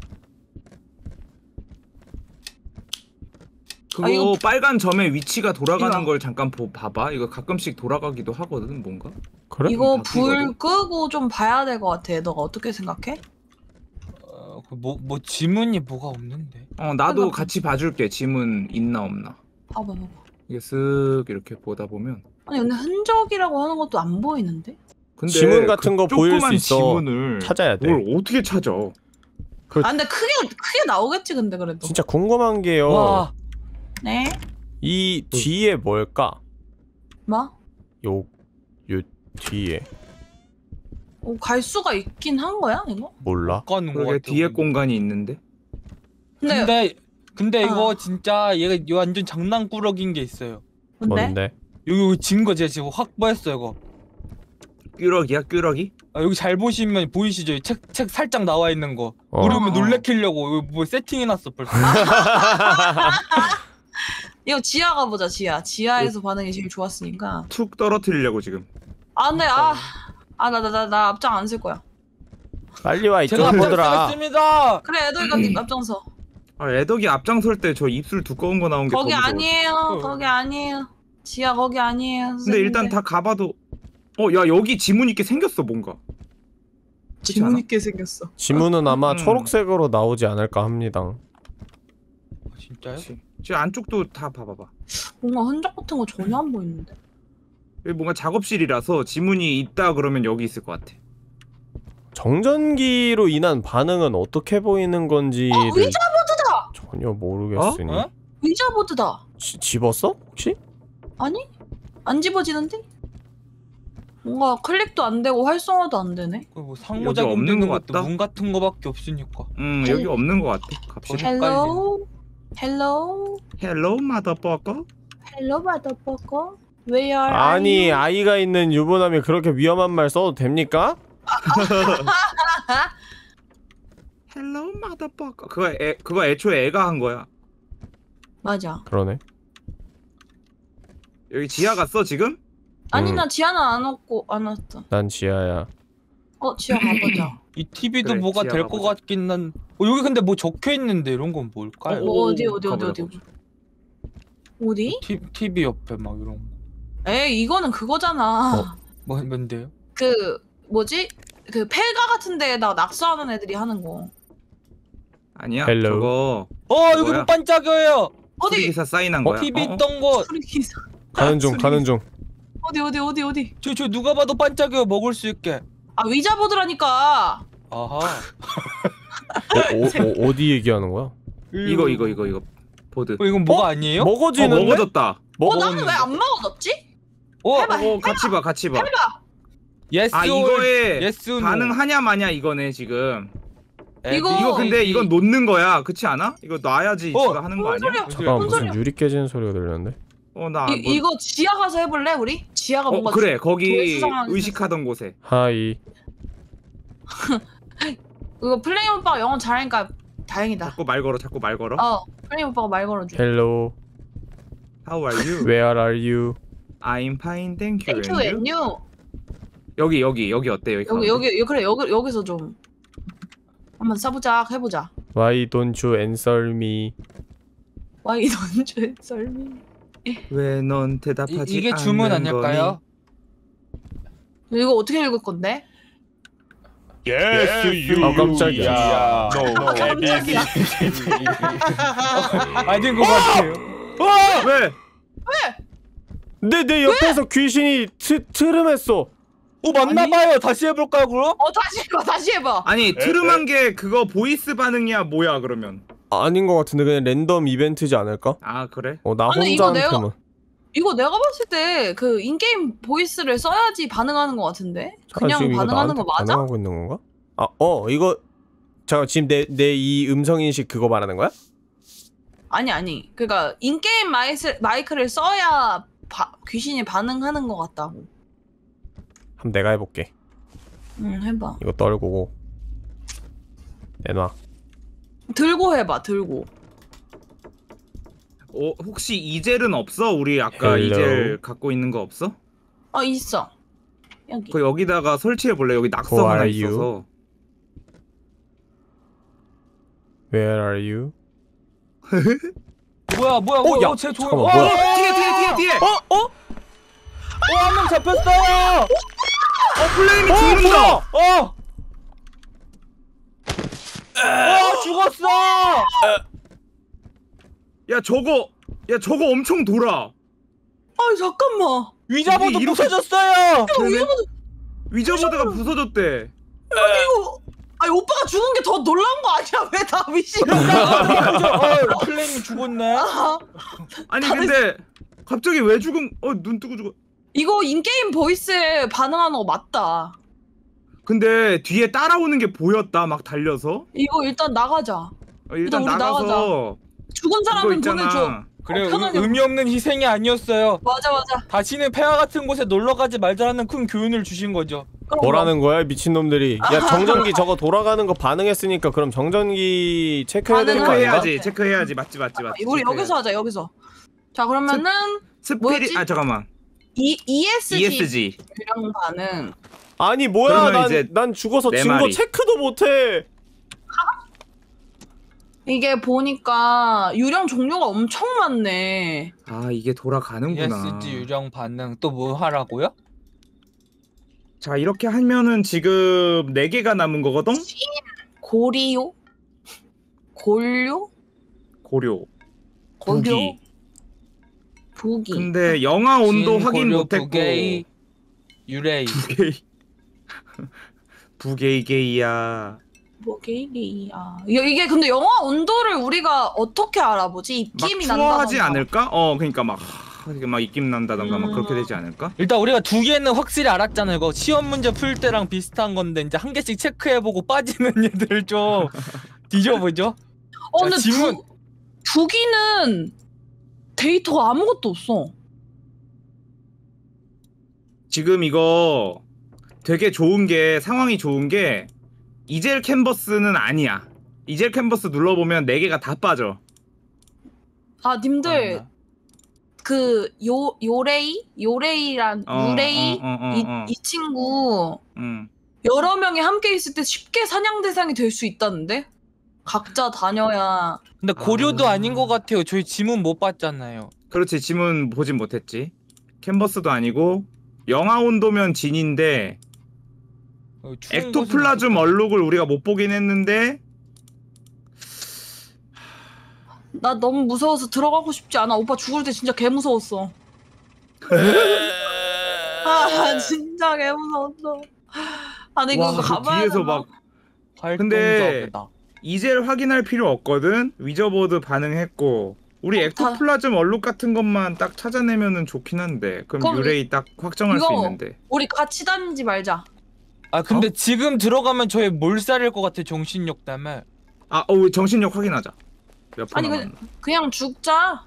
그거 아, 이거- 빨간 점의 위치가 돌아가는 이거. 걸 잠깐 보, 봐봐. 이거 가끔씩 돌아가기도 하거든 뭔가. 그래? 이거 바뀌거든? 불 끄고 좀 봐야 될 것 같아. 너가 어떻게 생각해? 어, 그뭐 뭐 지문이 뭐가 없는데. 어 나도 그러니까- 같이 봐줄게. 지문 있나 없나. 봐봐 봐봐. 이게 쓱 이렇게 보다 보면. 아니 근데 흔적이라고 하는 것도 안 보이는데? 근데 지문 같은 거 그 보일 수 조그만 있어. 지문을 찾아야 돼. 뭘 어떻게 찾아? 아 근데 크게 크게 나오겠지 근데 그래도. 진짜 궁금한 게요. 와, 네? 이 뒤에 뭘까? 뭐? 요, 요 뒤에 어, 갈 수가 있긴 한 거야 이거? 몰라. 가는 거 그게 같아. 뒤에 공간이 있는데. 근데 근데 근데 이거 어. 진짜 얘가 이 완전 장난꾸러기인 게 있어요. 뭔데? 뭔데? 여기 여기 증거 제가 지금 확보했어요 이거. 꾸러기야 꾸러기? 아, 여기 잘 보시면 보이시죠? 책 책 살짝 나와 있는 거. 어. 우리 오면 어. 놀래키려고 이거 뭐 세팅해놨어 벌써. 이거 지하 가보자 지하. 지하에서 반응이 제일 좋았으니까. 툭 떨어뜨리려고 지금. 아 근데 아 아 나 나 나 나 앞장 안 쓸 거야. 빨리 와 제가 이쪽으로 보더라. 앞장서겠습니다. 그래 애들과 님 앞장서. 아 애덕이 앞장설 때 저 입술 두꺼운 거 나온 게 거기 더 무서워. 아니에요. 어. 거기 아니에요. 지하 거기 아니에요. 근데 일단 다 가봐도 어 야 여기 지문 있게 생겼어 뭔가. 그렇지 지문 않아? 있게 생겼어. 지문은 아마 음. 초록색으로 나오지 않을까 합니다. 아, 진짜요? 그렇지. 저 안쪽도 다 봐봐봐. 뭔가 흔적 같은 거 전혀 안 보이는데. 여기 뭔가 작업실이라서 지문이 있다 그러면 여기 있을 것 같아. 정전기로 인한 반응은 어떻게 보이는 건지를 어 의자보드다. 전혀 모르겠으니. 어? 의자보드다. 지- 집었어? 혹시? 아니? 안 집어지는데? 뭔가 클릭도 안 되고 활성화도 안 되네. 그뭐 여기 상호작용 없는 되는 것 것도 같다? 문 같은 거밖에 없으니까. 음 헬- 여기 없는 것 같아. 갑시다. 헷갈리네. 헬로 헬로 헬로 마더버거. 헬로 마더버거 Where are 아니 you? 아이가 있는 유부남이 그렇게 위험한 말 써도 됩니까? 헬로 마더버거. 그거 애 그거 애초에 애가 한 거야. 맞아. 그러네. 여기 지하 갔어 지금? 아니 음. 나 지하는 안 왔고 안 왔어. 난 지하야. 어 지하 가보자. 이 티비도 그래, 뭐가 지하 될 것 가보자. 같긴 한. 어, 여기 근데 뭐 적혀 있는데 이런 건 뭘까요? 뭐 어디 어디 어디 가보자, 어디 가보자. 어디? 티, 티비 옆에 막 이런 거. 에이 이거는 그거잖아. 어. 뭐 뭔데요? 그 뭐지? 그 폐가 같은 데에다가 낙서하는 애들이 하는 거. 아니야. 헬로. 저거 어 여기 뭐야? 뭐 반짝여요. 어디? 기사 사인한 어? 거야. 티비 어? 있던 곳. 소리 기사. 가는 중 소리 가는 중. 어디 어디 어디 어디? 저 저 누가 봐도 반짝여요. 먹을 수 있게. 아 의자보드라니까. 아하. 어, 어, 어, 어디 얘기하는 거야? 이거 이거 이거 이거 보드. 어, 이건 뭐가 어? 아니에요? 어 먹어지는데? 먹어졌다. 어 먹어. 나는 왜 안 먹어졌지? 어, 해봐. 어 같이 봐 같이 봐. 예스. 아 이거에 예스. 노. 반응하냐 마냐 이거네 지금. 에디, 이거- 이거 근데 에디. 이건 놓는 거야. 그렇지 않아? 이거 놔야지 어, 지가 하는 거 뭔 아니야? 잠깐 무슨 무슨 소리야? 유리 깨지는 소리가 들렸는데? 어나 이, 이거 지하 가서 해볼래 우리? 지하가 어 뭔가 그래 조회 거기 수상하게 의식하던 곳에. 하이. 이거 플레이 오빠가 영어 잘하니까 다행이다. 자꾸 말 걸어 자꾸 말 걸어. 어 플레이 오빠가 말 걸어줘. Hello. How are you? Where are you? I'm fine, thank you. Thank you and you. 여기 여기 여기 어때 여기? 여기 가운데? 여기 여- 그래 여기 여기서 좀 한번 써보자 해보자. Why don't you answer me? Why don't you answer me? 왜 넌 대답하지 이, 이게 주문 않는 아닐까요? 이거 어떻게 읽을 건데? Yes, you. 아, 깜짝이야. 야. No. 아, 깜짝이야. 아닌 것 같아요. 거니? 왜? 내, 내 옆에서 귀신이 트, 트름했어. 오 맞나봐요. 다시 해볼까요 그럼? 어 다시 해봐 다시 해봐. 아니 트름한 게 그거 보이스 반응이야 뭐야 그러면? 아닌 것 같은데 그냥 랜덤 이벤트지 않을까? 아 그래? 어, 나 아니, 이거 혼자한테만. 이거 내가 봤을 때 그 인게임 보이스를 써야지 반응하는 것 같은데? 그냥 지금 이거 반응하는 거 나한테 맞아? 반응하고 있는 건가? 아, 어, 이거 잠깐 지금 내 내 이 음성 인식 그거 말하는 거야? 아니 아니 그니까 인게임 마이스, 마이크를 써야 바, 귀신이 반응하는 것 같다고. 한번 내가 해볼게. 응 해봐. 이거 떨구고 내놔. 들고 해봐 들고. 어 혹시 이젤은 없어? 우리 아까 Hello. 이젤 갖고 있는 거 없어? 어 있어 여기. 그 여기다가 설치해 볼래? 여기 낙서 Who 하나 are you? 있어서. Where are you? 뭐야 뭐야 어, 뭐야? 야, 어, 쟤 조... 잠깐만, 어, 뭐야? 어, 뒤에 뒤에 뒤에 뒤에. 어? 어? 어, 한 명 잡혔어요. 어 플레임이 죽는다. 어. 어 죽었어. 야 저거 야 저거 엄청 돌아. 아 잠깐만. 위자보도 이게 이렇게- 부서졌어요. 위험하다. 위저보드가 부서졌대. 이거 아니 오빠가 죽은 게 더 놀라운 거 아니야? 왜 다 미친 어 플레임이 죽었네. 아, 아니 근데 갑자기 왜 죽음? 어 눈 뜨고 죽어. 이거 인게임 보이스에 반응하는 거 맞다. 근데 뒤에 따라오는 게 보였다 막 달려서. 이거 일단 나가자. 어, 일단 우리 나가서 죽은 이거 사람은 돈을 줘. 있잖아. 그래 어, 편하게 의미 없는 희생이 아니었어요. 맞아 맞아. 다시는 폐하 같은 곳에 놀러 가지 말자라는 큰 교훈을 주신 거죠. 그럼 뭐라는 거야 미친놈들이. 야 정전기 저거 돌아가는 거 반응했으니까 그럼 정전기 체크해야 되는 거 반응을 아닌가? 체크해야지. 체크해야지. 맞지 맞지 뭐. 맞지. 우리 체크해야지. 여기서 하자 여기서. 자 그러면은 스피릿 뭐였지? 아 잠깐만. 이 이에스지 이에스지. 유령 반응. 아니 뭐야 그러면 난, 이제 난 죽어서 내 증거 말이. 체크도 못해. 이게 보니까 유령 종류가 엄청 많네. 아 이게 돌아가는구나. 이에스지 유령 반응 또 뭐 하라고요? 자 이렇게 하면은 지금 네 개가 남은 거거든. 고리요? 골요? 고려. 고려? 부기. 부기. 근데 영하 온도 진, 확인 고려, 못했고. 부게이, 유레이. 부게이. 부게이게이야. 뭐 게이게이야. 이게 근데 영화 온도를 우리가 어떻게 알아보지? 막 입김이 추워하지 난다던가. 않을까? 어 그러니까 막 하, 이게 막 입김 난다던가 막 음. 그렇게 되지 않을까? 일단 우리가 두 개는 확실히 알았잖아요. 이거 시험 문제 풀 때랑 비슷한 건데 이제 한 개씩 체크해보고 빠지는 애들 좀 뒤져보죠. 어 자, 근데 지문. 부, 부기는 데이터가 아무것도 없어. 지금 이거 되게 좋은 게 상황이 좋은 게 이젤 캔버스는 아니야. 이젤 캔버스 눌러보면 네 개가 다 빠져. 아 님들 그 요 요레이 요레이란 어, 유레이 어, 어, 어, 이, 어. 이 친구 응. 여러 명이 함께 있을 때 쉽게 사냥 대상이 될 수 있다는데? 각자 다녀야. 근데 고려도 아. 아... 닌것 같아요. 저희 지문 못 봤잖아요. 그렇지 지문 보진 못했지. 캔버스도 아니고 영하 온도면 진인데 어, 추운 엑토플라즘 곳은 얼룩을 우리가 못 보긴 했는데 나 너무 무서워서 들어가고 싶지 않아. 오빠 죽을 때 진짜 개 무서웠어. 아 진짜 개 무서웠어. 아니 와, 이거 그 가봐야 뒤에서 되나? 막 활동적이다. 근데 이젤 확인할 필요 없거든. 위저보드 반응했고 우리 어, 다- 엑토플라즘 얼룩 같은 것만 딱 찾아내면은 좋긴 한데 그럼 그럼 유레이 딱 확정할 수 이거- 있는데. 우리 같이 다니지 말자. 아 근데 어? 지금 들어가면 저희 몰살일 것 같아. 정신력 때문에. 아, 어, 정신력 확인하자. 몇 번 아니 그, 남았나? 그냥 죽자.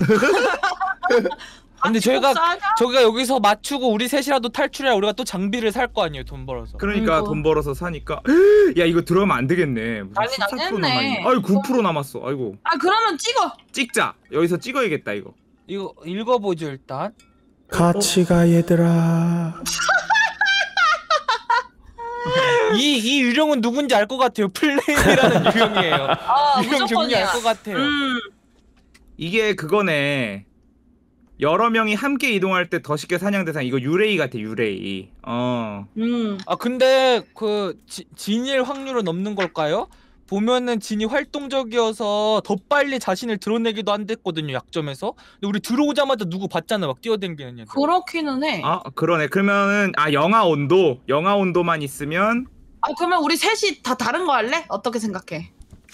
근데 같이 저희가 복사하자. 저희가 여기서 맞추고 우리 셋이라도 탈출해야 우리가 또 장비를 살 거 아니에요. 돈 벌어서. 그러니까 아이고. 돈 벌어서 사니까. 야 이거 들어가면 안 되겠네. 무슨 난리 십사 퍼센트 났네. 남았네. 아이 구 퍼센트 남았어. 아이고 아 그러면 찍어. 찍자. 여기서 찍어야겠다 이거. 이거 읽어보죠 일단. 같이 가 얘들아. 이, 이 유령은 누군지 알 것 같아요. 플레임이라는 유령이에요. 아 유령 종류 알 무조건이야. 것 같아요. 음. 이게 그거네. 여러 명이 함께 이동할 때 더 쉽게 사냥 대상. 이거 유레이 같아 유레이. 어. 음. 아 근데 그 지, 진일 확률은 없는 걸까요? 보면은 진이 활동적이어서 더 빨리 자신을 드러내기도 한댔거든요 약점에서. 근데 우리 들어오자마자 누구 봤잖아 막 뛰어댕기는 애들. 그렇기는 해. 아, 아 그러네. 그러면은 아 영하 온도 영하 온도만 있으면 그러면 우리 셋이 다 다른 거 할래? 어떻게 생각해?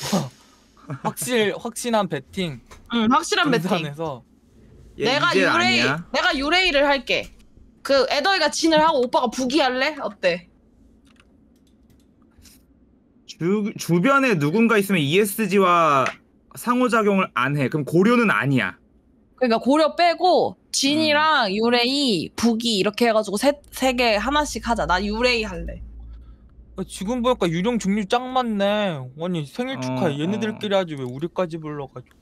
확실 확신한 배팅. 응 확실한 배팅. 등산에서 얘 내가 이젤 유레이 아니야. 내가 유레이를 할게. 그 에더이가 진을 하고 오빠가 북이 할래? 어때? 주 주변에 누군가 있으면 이에스지와 상호작용을 안 해. 그럼 고려는 아니야. 그러니까 고려 빼고 진이랑 음. 유레이, 북이 이렇게 해가지고 세 개 하나씩 하자. 나 유레이 할래. 어, 지금 보니까 유령 종류 짱 많네. 아니 생일 어, 축하해. 어. 얘네들끼리 하지 왜 우리까지 불러가지고.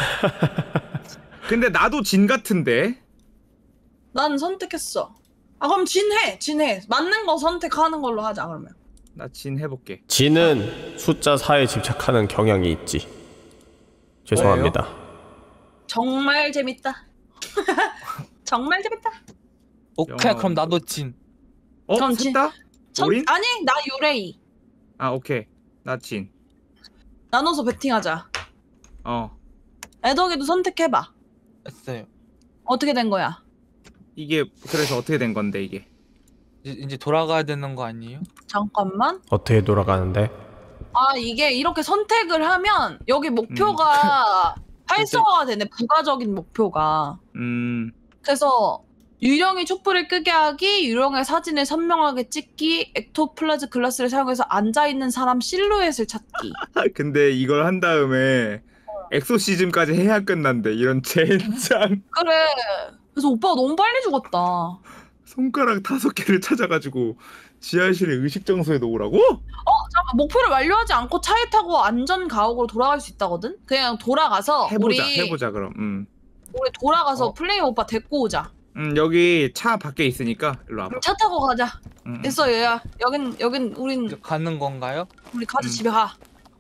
근데 나도 진 같은데. 난 선택했어. 아 그럼 진 해, 진 해. 맞는 거 선택하는 걸로 하자 그러면. 나 진 해볼게. 진은 숫자 사에 집착하는 경향이 있지. 죄송합니다. 정말 재밌다. 정말 재밌다. 오케이 영화 그럼 나도 진. 어? 그럼 진- 셋다? 전- 우린? 아니 나 유레이. 아 오케이. 나 진. 나눠서 배팅하자. 어. 애덕이도 선택해봐. 했어요. 어떻게 된 거야? 이게 그래서 어떻게 된 건데 이게? 이제, 이제 돌아가야 되는 거 아니에요? 잠깐만. 어떻게 돌아가는데? 아 이게 이렇게 선택을 하면 여기 목표가 활성화가 되네. 부가적인 목표가. 음. 그래서 유령이 촛불을 끄게 하기, 유령의 사진을 선명하게 찍기, 엑토플라즈 글라스를 사용해서 앉아있는 사람 실루엣을 찾기. 근데 이걸 한 다음에 엑소시즘까지 해야 끝난대. 이런 젠장. 그래. 그래서 오빠가 너무 빨리 죽었다. 손가락 다섯 개를 찾아가지고 지하실에 의식 장소에 놓으라고? 잠깐 목표를 완료하지 않고 차에 타고 안전 가옥으로 돌아갈 수 있다거든? 그냥 돌아가서 해보자. 우리 해보자 그럼. 음. 우리 돌아가서 어. 플레이 오빠 데리고 오자. 음 여기 차 밖에 있으니까 일로 와봐. 차 타고 가자. 음, 음. 됐어 얘야. 여긴 여긴 우린 이제 가는 건가요? 우리 가자 음. 집에 가.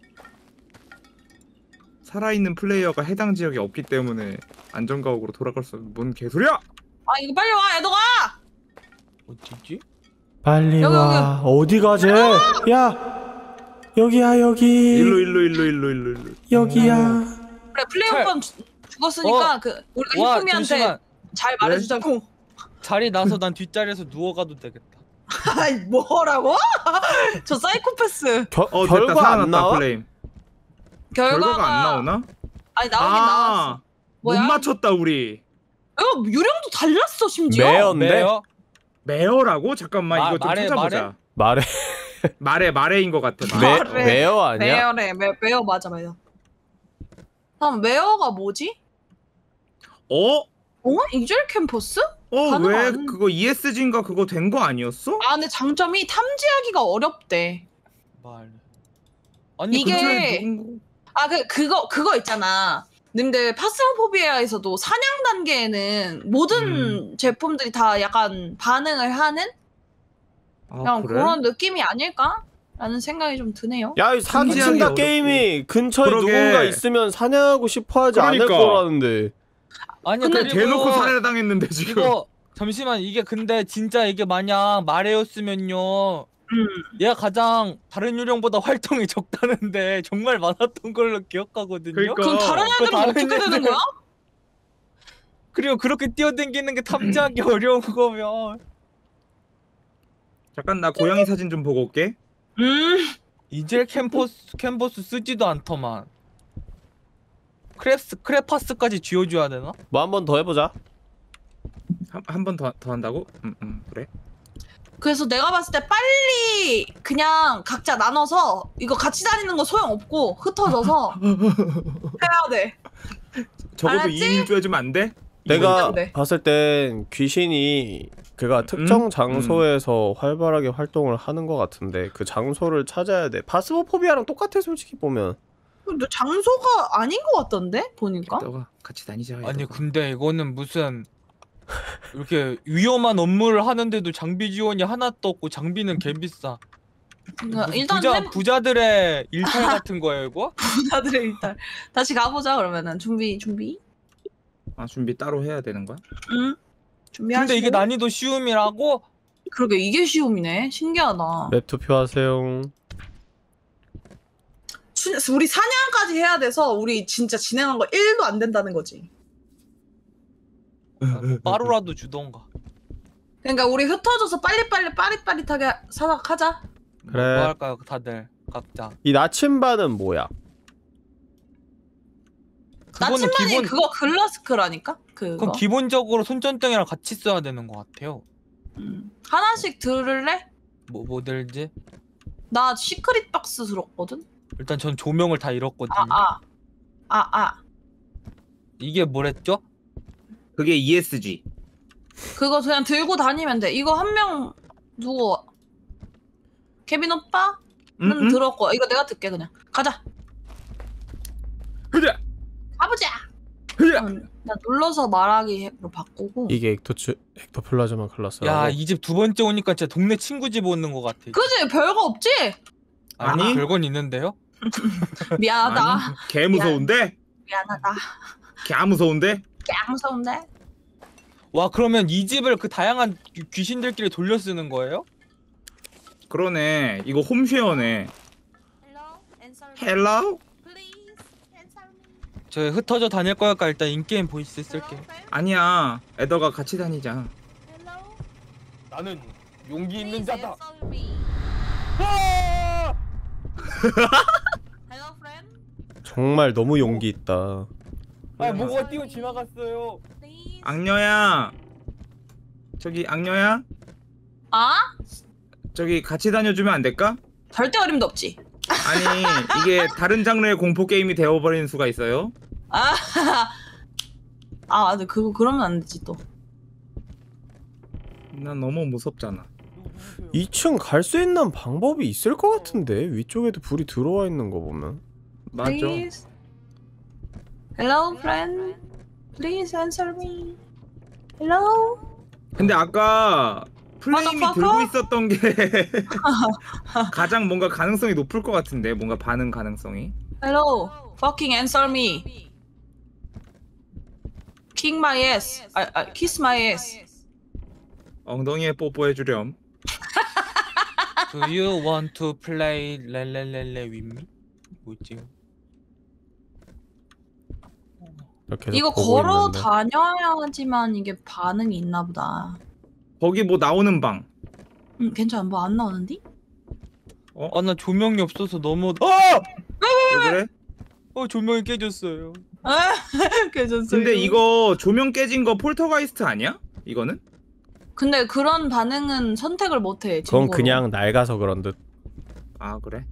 살아있는 플레이어가 해당 지역에 없기 때문에 안전가옥으로 돌아갈 수 없는 뭔 개소리야? 아 이거 빨리 와 애덕아. 어디지? 빨리 여기, 와. 어디 가재? 야, 여기야 여기. 일로 일로 일로 일로 일로 일로. 여기야. 그래 플레이 찰. 오빠는 죽- 죽었으니까 어. 그 우리가 와 히프미한테 잠시만. 잘 말해주자고. 자리 나서 난 뒷자리에서 누워가도 되겠다. 아이 뭐라고? 저 사이코패스. 겨, 어 됐다 결과 살아났다 안 나와? 플레임. 결과가, 결과가 안 나오나? 아니 나오긴 나왔어. 못 뭐야? 맞췄다 우리. 이거 유령도 달랐어 심지어. 매연데? 매요? 메어라고? 잠깐만 마- 이거 좀 말해, 찾아보자. 말해. 말해 말해인 것 같아. 매 그래. 매어 아니야? 메어래 메, 메어 맞아 메어. 다음 메어가 뭐지? 어? 어? 이젤 캠퍼스? 어 가능 왜 안- 그거 이에스지인가 그거 된 거 아니었어? 아 근데 장점이 탐지하기가 어렵대. 말. 아니 이게- 근처에 누군 아 그 그거 그거 있잖아. 근데 파스모포비아에서도 사냥 단계에는 모든 음. 제품들이 다 약간 반응을 하는 아, 그냥 그래? 그런 느낌이 아닐까? 라는 생각이 좀 드네요. 야, 이 사기 탐지하기 친다 어렵고. 게임이 근처에 그러게. 누군가 있으면 사냥하고 싶어하지 않을 그러니까. 거라는데. 아니 근데 그리고 대놓고 살해당했는데 지금. 이거 잠시만 이게 근데 진짜 이게 만약 말해였으면요 음. 얘가 가장 다른 유령보다 활동이 적다는데 정말 많았던 걸로 기억하거든요. 그러니까. 그럼 다른 애들은 다른 어떻게 되는 애들- 거야? 그리고 그렇게 뛰어댕기는 게 탐지하기 어려운 거면 잠깐 나 고양이 사진 좀 보고 올게. 음. 이젤 캠퍼스 캔버스 쓰지도 않더만. 크랩스 크레파스까지 쥐어줘야 되나? 뭐 한 번 더 해보자. 한 번 더 더 한다고? 음, 음 그래. 그래서 내가 봤을 때 빨리 그냥 각자 나눠서 이거 같이 다니는 거 소용없고 흩어져서 해야 돼. 적어도 알았지? 이 인 일 조 해주면 안 돼? 내가 돼. 봤을 땐 귀신이 그가 특정 음? 장소에서 활발하게 활동을 하는 것 같은데 그 장소를 찾아야 돼. 바스모포비아랑 똑같아 솔직히 보면. 근데 장소가 아닌 것 같던데 보니까. 너가 같이 다니자. 아니 얘들아. 근데 이거는 무슨 이렇게 위험한 업무를 하는데도 장비 지원이 하나도 없고 장비는 개 비싸. 그러니까 무슨 일단 부자 햄- 부자들의 일탈 같은 거예요 이거? 부자들의 일단 다시 가보자 그러면은 준비 준비. 아 준비 따로 해야 되는 거야? 응. 준비하시고. 근데 이게 난이도 쉬움이라고? 그러게 이게 쉬움이네. 신기하다. 맵 투표하세요. 수- 우리 사냥까지 해야 돼서 우리 진짜 진행한 거 일도 안 된다는 거지. 아, 뭐 빠루라도 주던가. 그러니까 우리 흩어져서 빨리빨리 빠릿빠릿하게 사냥하자. 그래. 뭐 할까요 다들 각자. 이 나침반은 뭐야? 그거는 나침반이 기본 그거 글라스크라니까? 그거. 그건 기본적으로 손전등이랑 같이 써야 되는 것 같아요. 음. 하나씩 들을래? 뭐 뭐 들지? 나 시크릿 박스 들었거든? 일단 전 조명을 다 잃었거든요. 아, 아. 아, 아. 이게 뭐랬죠? 그게 이에스지. 그거 그냥 들고 다니면 돼. 이거 한 명 누구? 케빈 오빠? 응, 는 응? 들었고. 이거 내가 듣게 그냥. 가자. 흐자 가보자. 흐자. 음, 나 눌러서 말하기로 바꾸고. 이게 엑토츠 엑토플라즈마 클라스라고. 야 이 집 두 번째 오니까 진짜 동네 친구 집 오는 것 같아. 그지? 별거 없지? 아니 아니. 별건 있는데요? 미안하다. 아니, 개 무서운데? 미안하다. 개 무서운데? 개 무서운데? 와 그러면 이 집을 그 다양한 귀- 귀신들끼리 돌려 쓰는 거예요? 그러네. 이거 홈쉐어네. Hello, answer me. 헬로? Please, answer me. 저 흩어져 다닐 거니까 일단 인게임 보이스 쓸게. 아니야. 에더가 같이 다니자. Hello. 나는 용기 있는 Please 자다. answer me. 아! Hello, friend. 정말 너무 용기 있다. 아 뭐가 뛰어 지나갔어요. Please. 악녀야. 저기 악녀야? 아? 저기 같이 다녀주면 안 될까? 절대 어림도 없지. 아니 이게 다른 장르의 공포 게임이 되어버리는 수가 있어요. 아, 아, 근데 그거 그러면 안 되지 또. 난 너무 무섭잖아. 이 층 갈 수 있는 방법이 있을 것 같은데 위쪽에도 불이 들어와 있는 거 보면. 맞아. Please. Hello, friend. Please answer me. Hello. 근데 아까 플레임이 Motherfucker? 들고 있었던 게 가장 뭔가 가능성이 높을 것 같은데 뭔가 반응 가능성이. Hello. Fucking answer me. King my ass. 아, 아, kiss my ass. 엉덩이에 뽀뽀해 주렴. Do you want to play 렐렐렐레 with me? 뭐지? 이렇게 해서 이거 보고 걸어 있는데. 다녀야지만 이게 반응이 있나 보다. 거기 뭐 나오는 방. 음, 괜찮아. 뭐 안 나오는디? 아 나 조명이 없어서 너무 어! 왜 그래? 어 조명이 깨졌어요. 괜찮아요. 근데 이거 조명 깨진 거 폴터가이스트 아니야? 이거는? 근데 그런 반응은 선택을 못해. 그건 증거로. 그냥 낡아서 그런 듯. 아 그래?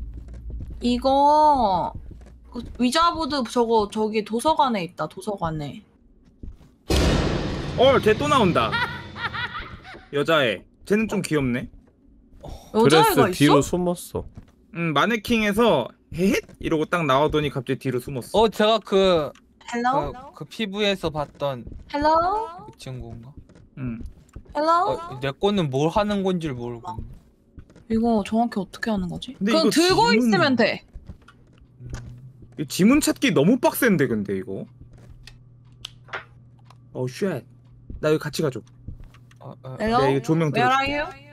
이거 그 위자보드 저거 저기 도서관에 있다. 도서관에. 어, 쟤 또 나온다. 여자애. 쟤는 좀 귀엽네. 여자애가 드레스 있어? 뒤로 숨었어. 음, 마네킹에서 헤헷 이러고 딱 나오더니 갑자기 뒤로 숨었어. 어 제가 그, 헬로? 그, 그 피부에서 봤던 헬로? 그 친구인가? 음. 헬로? 어, 내 거는 뭘 하는 건지를 모르고. 이거 정확히 어떻게 하는 거지? 근데 그럼 이거 들고 지문- 있으면 돼. 음. 이 지문 찾기 너무 빡센데 근데 이거. 어, 쉣. 나 여기 같이 가줘. 어, 어, 헬로? 네, 이거 조명 Where 들어줘. are you?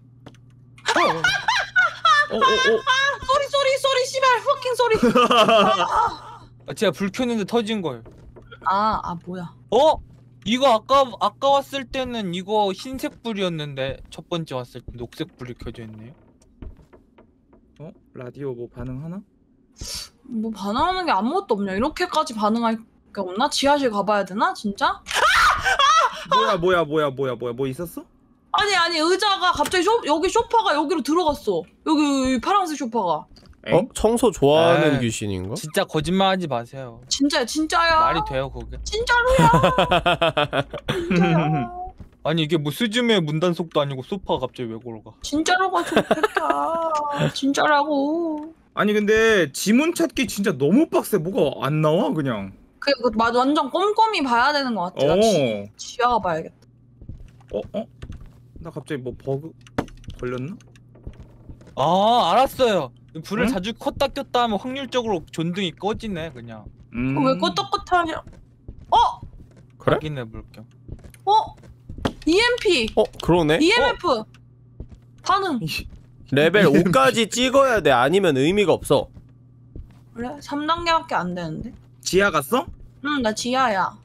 어, 어, 어. 소리 소리 소리 씨발 fucking 소리. 아, 제가 불 켰는데 터진 거예요. 아, 아 뭐야? 어? 이거 아까 아까 왔을 때는 이거 흰색 불이었는데 첫 번째 왔을 때 녹색 불이 켜져 있네요. 어? 라디오 뭐 반응하나? 뭐 반응하는 게 아무것도 없냐? 이렇게까지 반응할 게 없나? 지하실 가봐야 되나? 진짜? 뭐야 뭐야 뭐야 뭐야 뭐야 뭐 있었어? 아니 아니 의자가 갑자기 쇼, 여기 소파가 여기로 들어갔어. 여기, 여기 파란색 소파가. 엥? 어? 청소 좋아하는 에이. 귀신인가? 진짜 거짓말하지 마세요. 진짜야 진짜야. 말이 돼요 그게? 진짜로야. 진짜야. 아니 이게 뭐 스즈메 문단속도 아니고 소파가 갑자기 왜 걸어가? 진짜로가 좋겠다. 진짜라고. 아니 근데 지문 찾기 진짜 너무 빡세. 뭐가 안 나와 그냥. 그, 그 맞아 완전 꼼꼼히 봐야 되는 것 같아. 나 지, 어. 지하 봐야겠다. 어? 어? 나 갑자기 뭐 버그 걸렸나? 아 알았어요. 불을 응? 자주 껐다 켰다 하면 확률적으로 전등이 꺼지네 그냥. 음. 어, 왜 껐덕껐하냐? 어? 그래? 확인해 볼게요. 어? 이엠피. 어 그러네. 이엠에프. 반응. 레벨 오까지 찍어야 돼. 아니면 의미가 없어. 그래? 삼 단계밖에 안 되는데? 지하 갔어? 응, 나 지하야.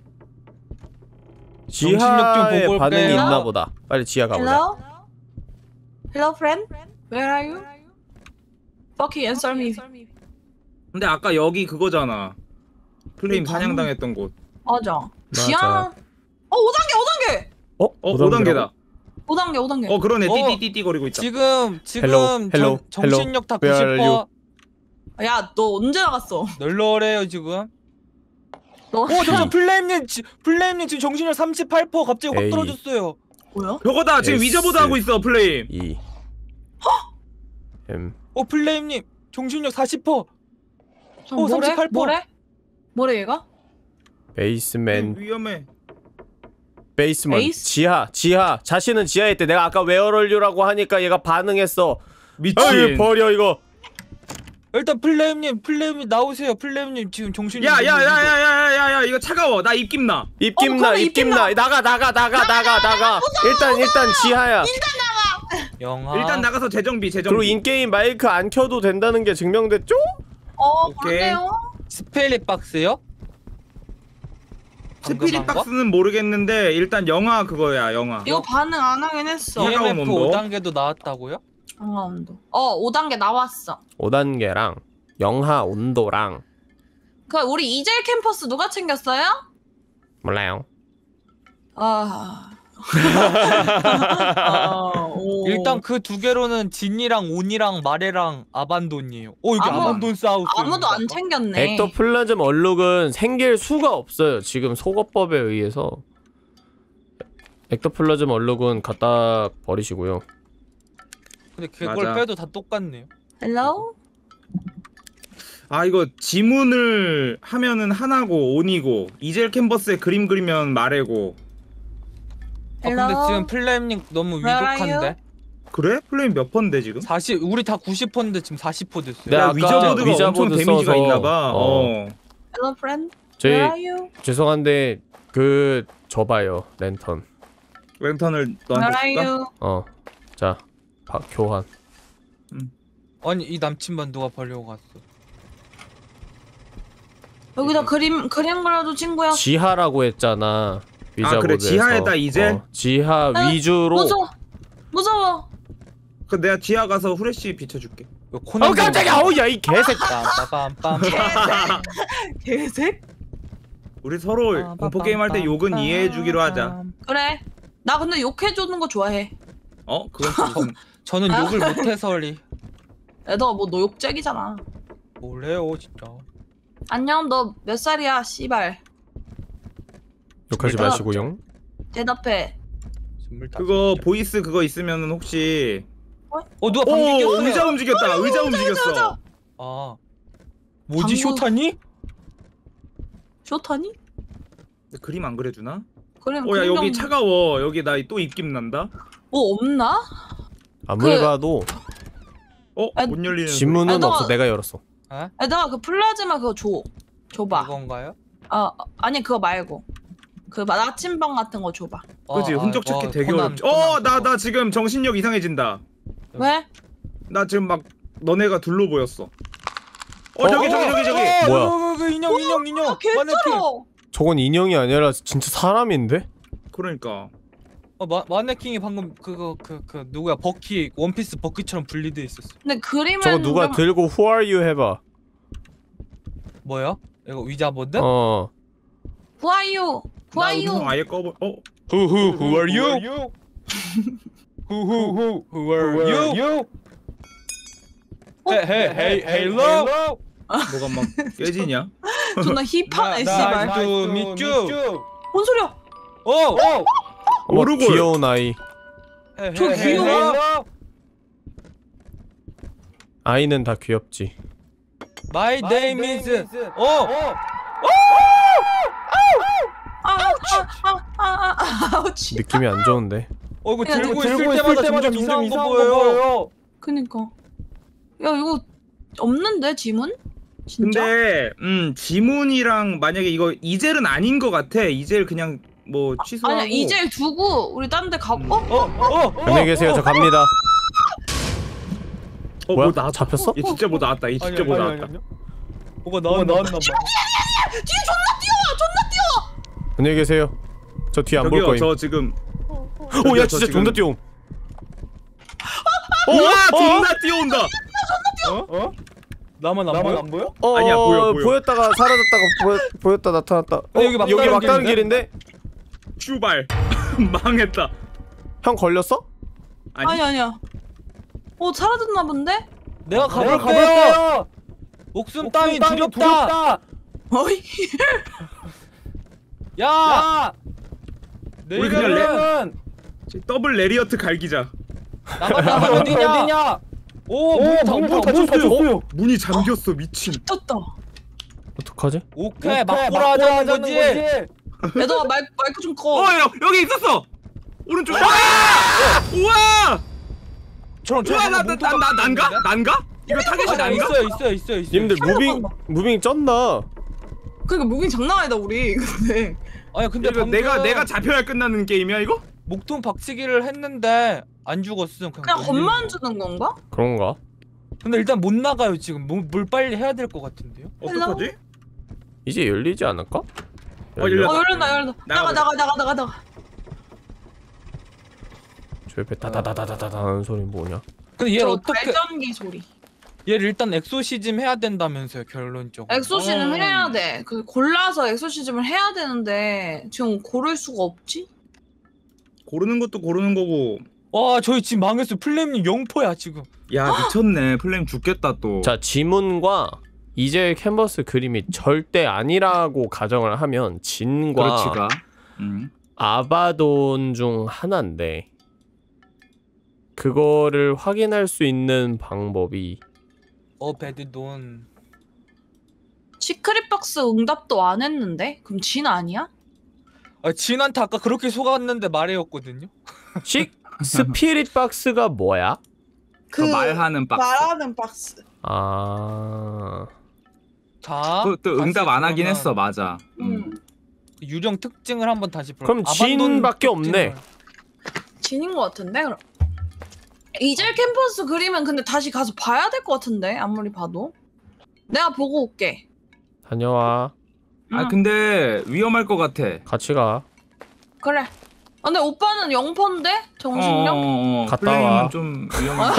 정신력 좀 지하에 보고 반응이 올게요. 있나 보다. 빨리 지하 가보자. Hello? Hello, friend? Where are you? Fucking answer me. 근데 아까 여기 그거잖아. 플레임 방- 사냥당했던 곳. 맞아. 맞아. 지하. 어, 오 단계, 오 단계! 어? 어, 오 오 단계다. 오 단계, 오 단계. 어, 그러네. 어. 띠띠띠띠 거리고 있다. 지금 지금 헬로, 헬로, 정, 정신력 다 헬로. Where are 구십 퍼센트 야, 너 언제 나갔어? 널널해요 지금. 너 오 잠깐 플레임님 지, 플레임님 지금 정신력 삼십팔 퍼센트 갑자기 확 에이. 떨어졌어요. 뭐야? 저거다. 지금 에이스. 위저보드 하고 있어, 플레임. 이. M. 어 플레임님 정신력 사십 퍼센트. 저 오, 뭐래? 삼십팔 퍼센트. 뭐래? 뭐래 얘가? 베이스맨. 위험해. 베이스먼. 베이스? 지하. 지하. 자신은 지하에 있대. 내가 아까 웨어럴류라고 하니까 얘가 반응했어. 미친. 아유 버려 이거. 일단 플레임님 플레임님 나오세요. 플레임님 지금 정신력. 야, 야, 야, 야, 야, 야, 야, 야, 이거 차가워. 나 입김 나. 입김 어, 나. 그래, 입김 입김 나. 나. 나가 나가 나가 나가 나가. 일단 일단 지하야. 영화. 일단 나가서 재정비, 재정비. 그리고 인게임 마이크 안 켜도 된다는 게 증명됐죠? 어, 오케이. 그런데요? 스페릿 박스요? 스피릿 방금 한 거? 박스는 모르겠는데 일단 영화 그거야, 영화. 이거 반응 안 하긴 했어. 예. 차가운 이엠에프 온도. 오 단계도 나왔다고요? 영하 온도. 어, 오 단계 나왔어. 오 단계랑 영하 온도랑 그 우리 이젤 캠퍼스 누가 챙겼어요? 몰라요. 아. 아, 오. 일단 그 두 개로는 진이랑 온이랑 마레랑 아반돈이에요. 어 여기 아무- 아반돈 사우스. 아무도 안 챙겼네. 엑토플라즘 얼룩은 생길 수가 없어요. 지금 속어법에 의해서. 엑토플라즘 얼룩은 갖다 버리시고요. 근데 그걸 맞아. 빼도 다 똑같네요. 헬로? 아, 이거 지문을 하면은 하나고 온이고 이젤 캔버스에 그림 그리면 말해고. 아 근데 Hello? 지금 플레임님 너무 Where are 위독한데? 그래? 플레임 몇 퍼인데 지금? 사십 우리 다 구십 퍼센트인데 지금 사십 퍼센트 됐어요. 네, 야, 아까 위저보드가 위자보드 엄청 데미지가 써서, 있나봐. 어. 어. 헬로 프렌드? 저희 Where are you? 죄송한데 그 줘봐요 랜턴. 랜턴을 Where 너한테 are 줄까? you? 어. 자, 바, 교환. 아니 이 남친만 누가 버리고 갔어? 여기다 그림 그림 그려도 친구야. 지하라고 했잖아. 위자보드에서. 그래, 지하에다 이젤? 어, 지하 아, 위주로. 무서워. 무서워. 그 내가 지하 가서 후레쉬 비춰줄게. 왜 코난 어 깜짝이야! 어우 야이 개새끼. 빰빰빰빰. 개색? 우리 서로 공포 게임 할 때 욕은 이해해 주기로 하자. 그래. 나 근데 욕해 주는 거 좋아해. 어? 그건 무슨 저는 욕을 못해서리. 야, 너 뭐 너 욕쟁이잖아. 뭐래요 진짜. 안녕, 너 몇 살이야, 씨발. 욕하지 내가- 마시고요. 대답해. 스물다섯 그거 살. 보이스 그거 있으면은 혹시 어 누가 오, 방귀 꼈어요. 의자 움직였다. 의자 움직였어. 아 뭐지 방구- 쇼타니? 쇼타니? 근데 그림 안 그려주나? 그래. 어, 야, 여기 차가워. 여기 나 또 입김 난다. 뭐 없나? 아무리 그- 봐도 어? 아, 못 열리는 소리. 지문은 아, 너- 없어. 내가 열었어. 애들아, 그 플라즈마 그거 줘. 줘봐. 이건가요? 어, 아니 그거 말고. 그 나침반 같은 거 줘봐. 그치, 아, 흔적 찾기 아, 되게 코난, 어렵지. 코난 어, 나, 그거. 나 지금 정신력 이상해진다. 왜? 나 지금 막 너네가 둘로 보였어. 어, 저기, 저기, 저기, 저기. 어, 뭐야? 그, 그, 그 인형 인형 인형. 아, 개쩔어. 저건 인형이 아니라 진짜 사람인데? 그러니까. 어, 마, 마네킹이 방금 그거 그 그 누구야 버키 원피스 버키처럼 분리돼 있었어. 근데 그림은 저거 누가 좀- 들고 Who are you 해봐. 뭐야? 이거 위자보드? 어. Who are you? Who 나 are 음성 you? 아예 꺼버. 어? Who who who are you? Who who who who are you? Hey hey hey hello. 뭐가 막 깨지냐? 존나 힙하네, 씨발. 나 to meet you. 뭔 소리야? 어 어. 어머, 오르골. 귀여운 아이. 저 귀여워. 아이는 다 귀엽지. My name is 어. 아, 아, 아, 아, 아, 아우치. 느낌이 안 좋은데. 어 이거 야, 들고 들고 있을 때마다 점점 이상한 거 보여요. 그니까. 야 이거 없는데 지문? 진짜? 근데 음 지문이랑 만약에 이거 이젤은 아닌 것 같아. 이젤 그냥 뭐 취소하고. 아니야 이제 두고 우리 딴 데 가. 음. 어? 어, 어, 어. 안녕히 계세요. 저 갑니다. 어, 뭐야? 뭐 나왔다. 잡혔어? 얘 진짜 뭐 나왔다. 얘 진짜 뭐 나왔다. 뭐가 뭐가 나왔나? 나왔나 봐. 뒤에 존나 뛰어! 존나 뛰어! 안녕히 계세요. 저 뒤에 안 볼 저기요, 거임. 저 지금. 오, 야 저 진짜 지금- 존나 뛰어. 우와, 어? 존나 뛰어온다. 어? 어? 나만 안 나만 보여? 안 보여? 어, 아니야, 보여, 보여. 보였다가 사라졌다가 보여, 보였다 나타났다. 어, 여기 여기 막다른 막다른 길인데? 길인데? 슈발. 망했다. 형 걸렸어? 아니, 아니 아니야. 어 사라졌나 본데? 내가 내가 가볼게요. 가볼게요. 목숨 따위 땅이 두렵다. 두렵다. 어이. 야, 야, 우리 그냥 레- 내일은 더블 레리어트 갈기자. 나만 나만 어디 어디냐? 어디냐? 오, 오, 문이 다 문을 문이 다 다 닫혔어요. 문이 잠겼어, 미친. 미쳤다. 어떡하지? 오케이, 막고라 하자는 거지. 야 너 마이크 마이크 좀 꺼. 어, 여, 여기 있었어. 오른쪽. 와! 우와! 저런 우와, 나, 나, 나, 나, 난가? 난가? 이거 타겟이 아, 나 난가? 있어요, 있어요, 있어요, 있어요. 님들 무빙 무빙 쩐다. 그러니까 무빙 장난 아니다 우리. 근데 아니 근데 이거 방금 내가 내가 잡혀야 끝나는 게임이야 이거? 목통 박치기를 했는데 안 죽었음. 그냥 넘기는 겁만 거. 주는 건가? 그런가? 근데 일단 못 나가요 지금. 뭐, 뭘 빨리 해야 될 것 같은데요? 어떡하지? 이제 열리지 않을까? 어, 열렸다. 어 열린다 열린다. 나가 나가 나가 나가 나가. 저 옆에 다다다다다다 하는 소리 뭐냐? 근데 얘를 저 어떻게 발전기 소리. 얘를 일단 엑소시즘 해야 된다면서요 결론적으로. 엑소시즘 어. 해야 돼. 그 골라서 엑소시즘을 해야 되는데 지금 고를 수가 없지? 고르는 것도 고르는 거고. 와 저희 지금 망했어. 플레임님 영포야 지금. 야 미쳤네. 플레임 죽겠다 또. 자, 지문과 이제 캔버스 그림이 절대 아니라고 가정을 하면 진과 그렇지가. 음. 아바돈 중 하나인데 그거를 확인할 수 있는 방법이 어 배드돈. 시크릿 박스 응답도 안 했는데? 그럼 진 아니야? 아 진한테 아까 그렇게 속았는데 말해였거든요. 식 스피릿 박스가 뭐야? 그 말하는 박스. 말하는 박스. 아, 자. 그, 또 응답 안 하긴 그러면 했어. 맞아. 음. 음. 유령 특징을 한번 다시 볼. 그럼 진밖에 없네. 진인 것 같은데? 그럼. 이젤 캠퍼스 그리면 근데 다시 가서 봐야 될 것 같은데 아무리 봐도. 내가 보고 올게. 다녀와. 아 응. 근데 위험할 것 같아. 같이 가. 그래. 아, 근데 오빠는 영퍼인데? 정신력? 어, 어, 어. 갔다 플레임은 와. 좀 위험해.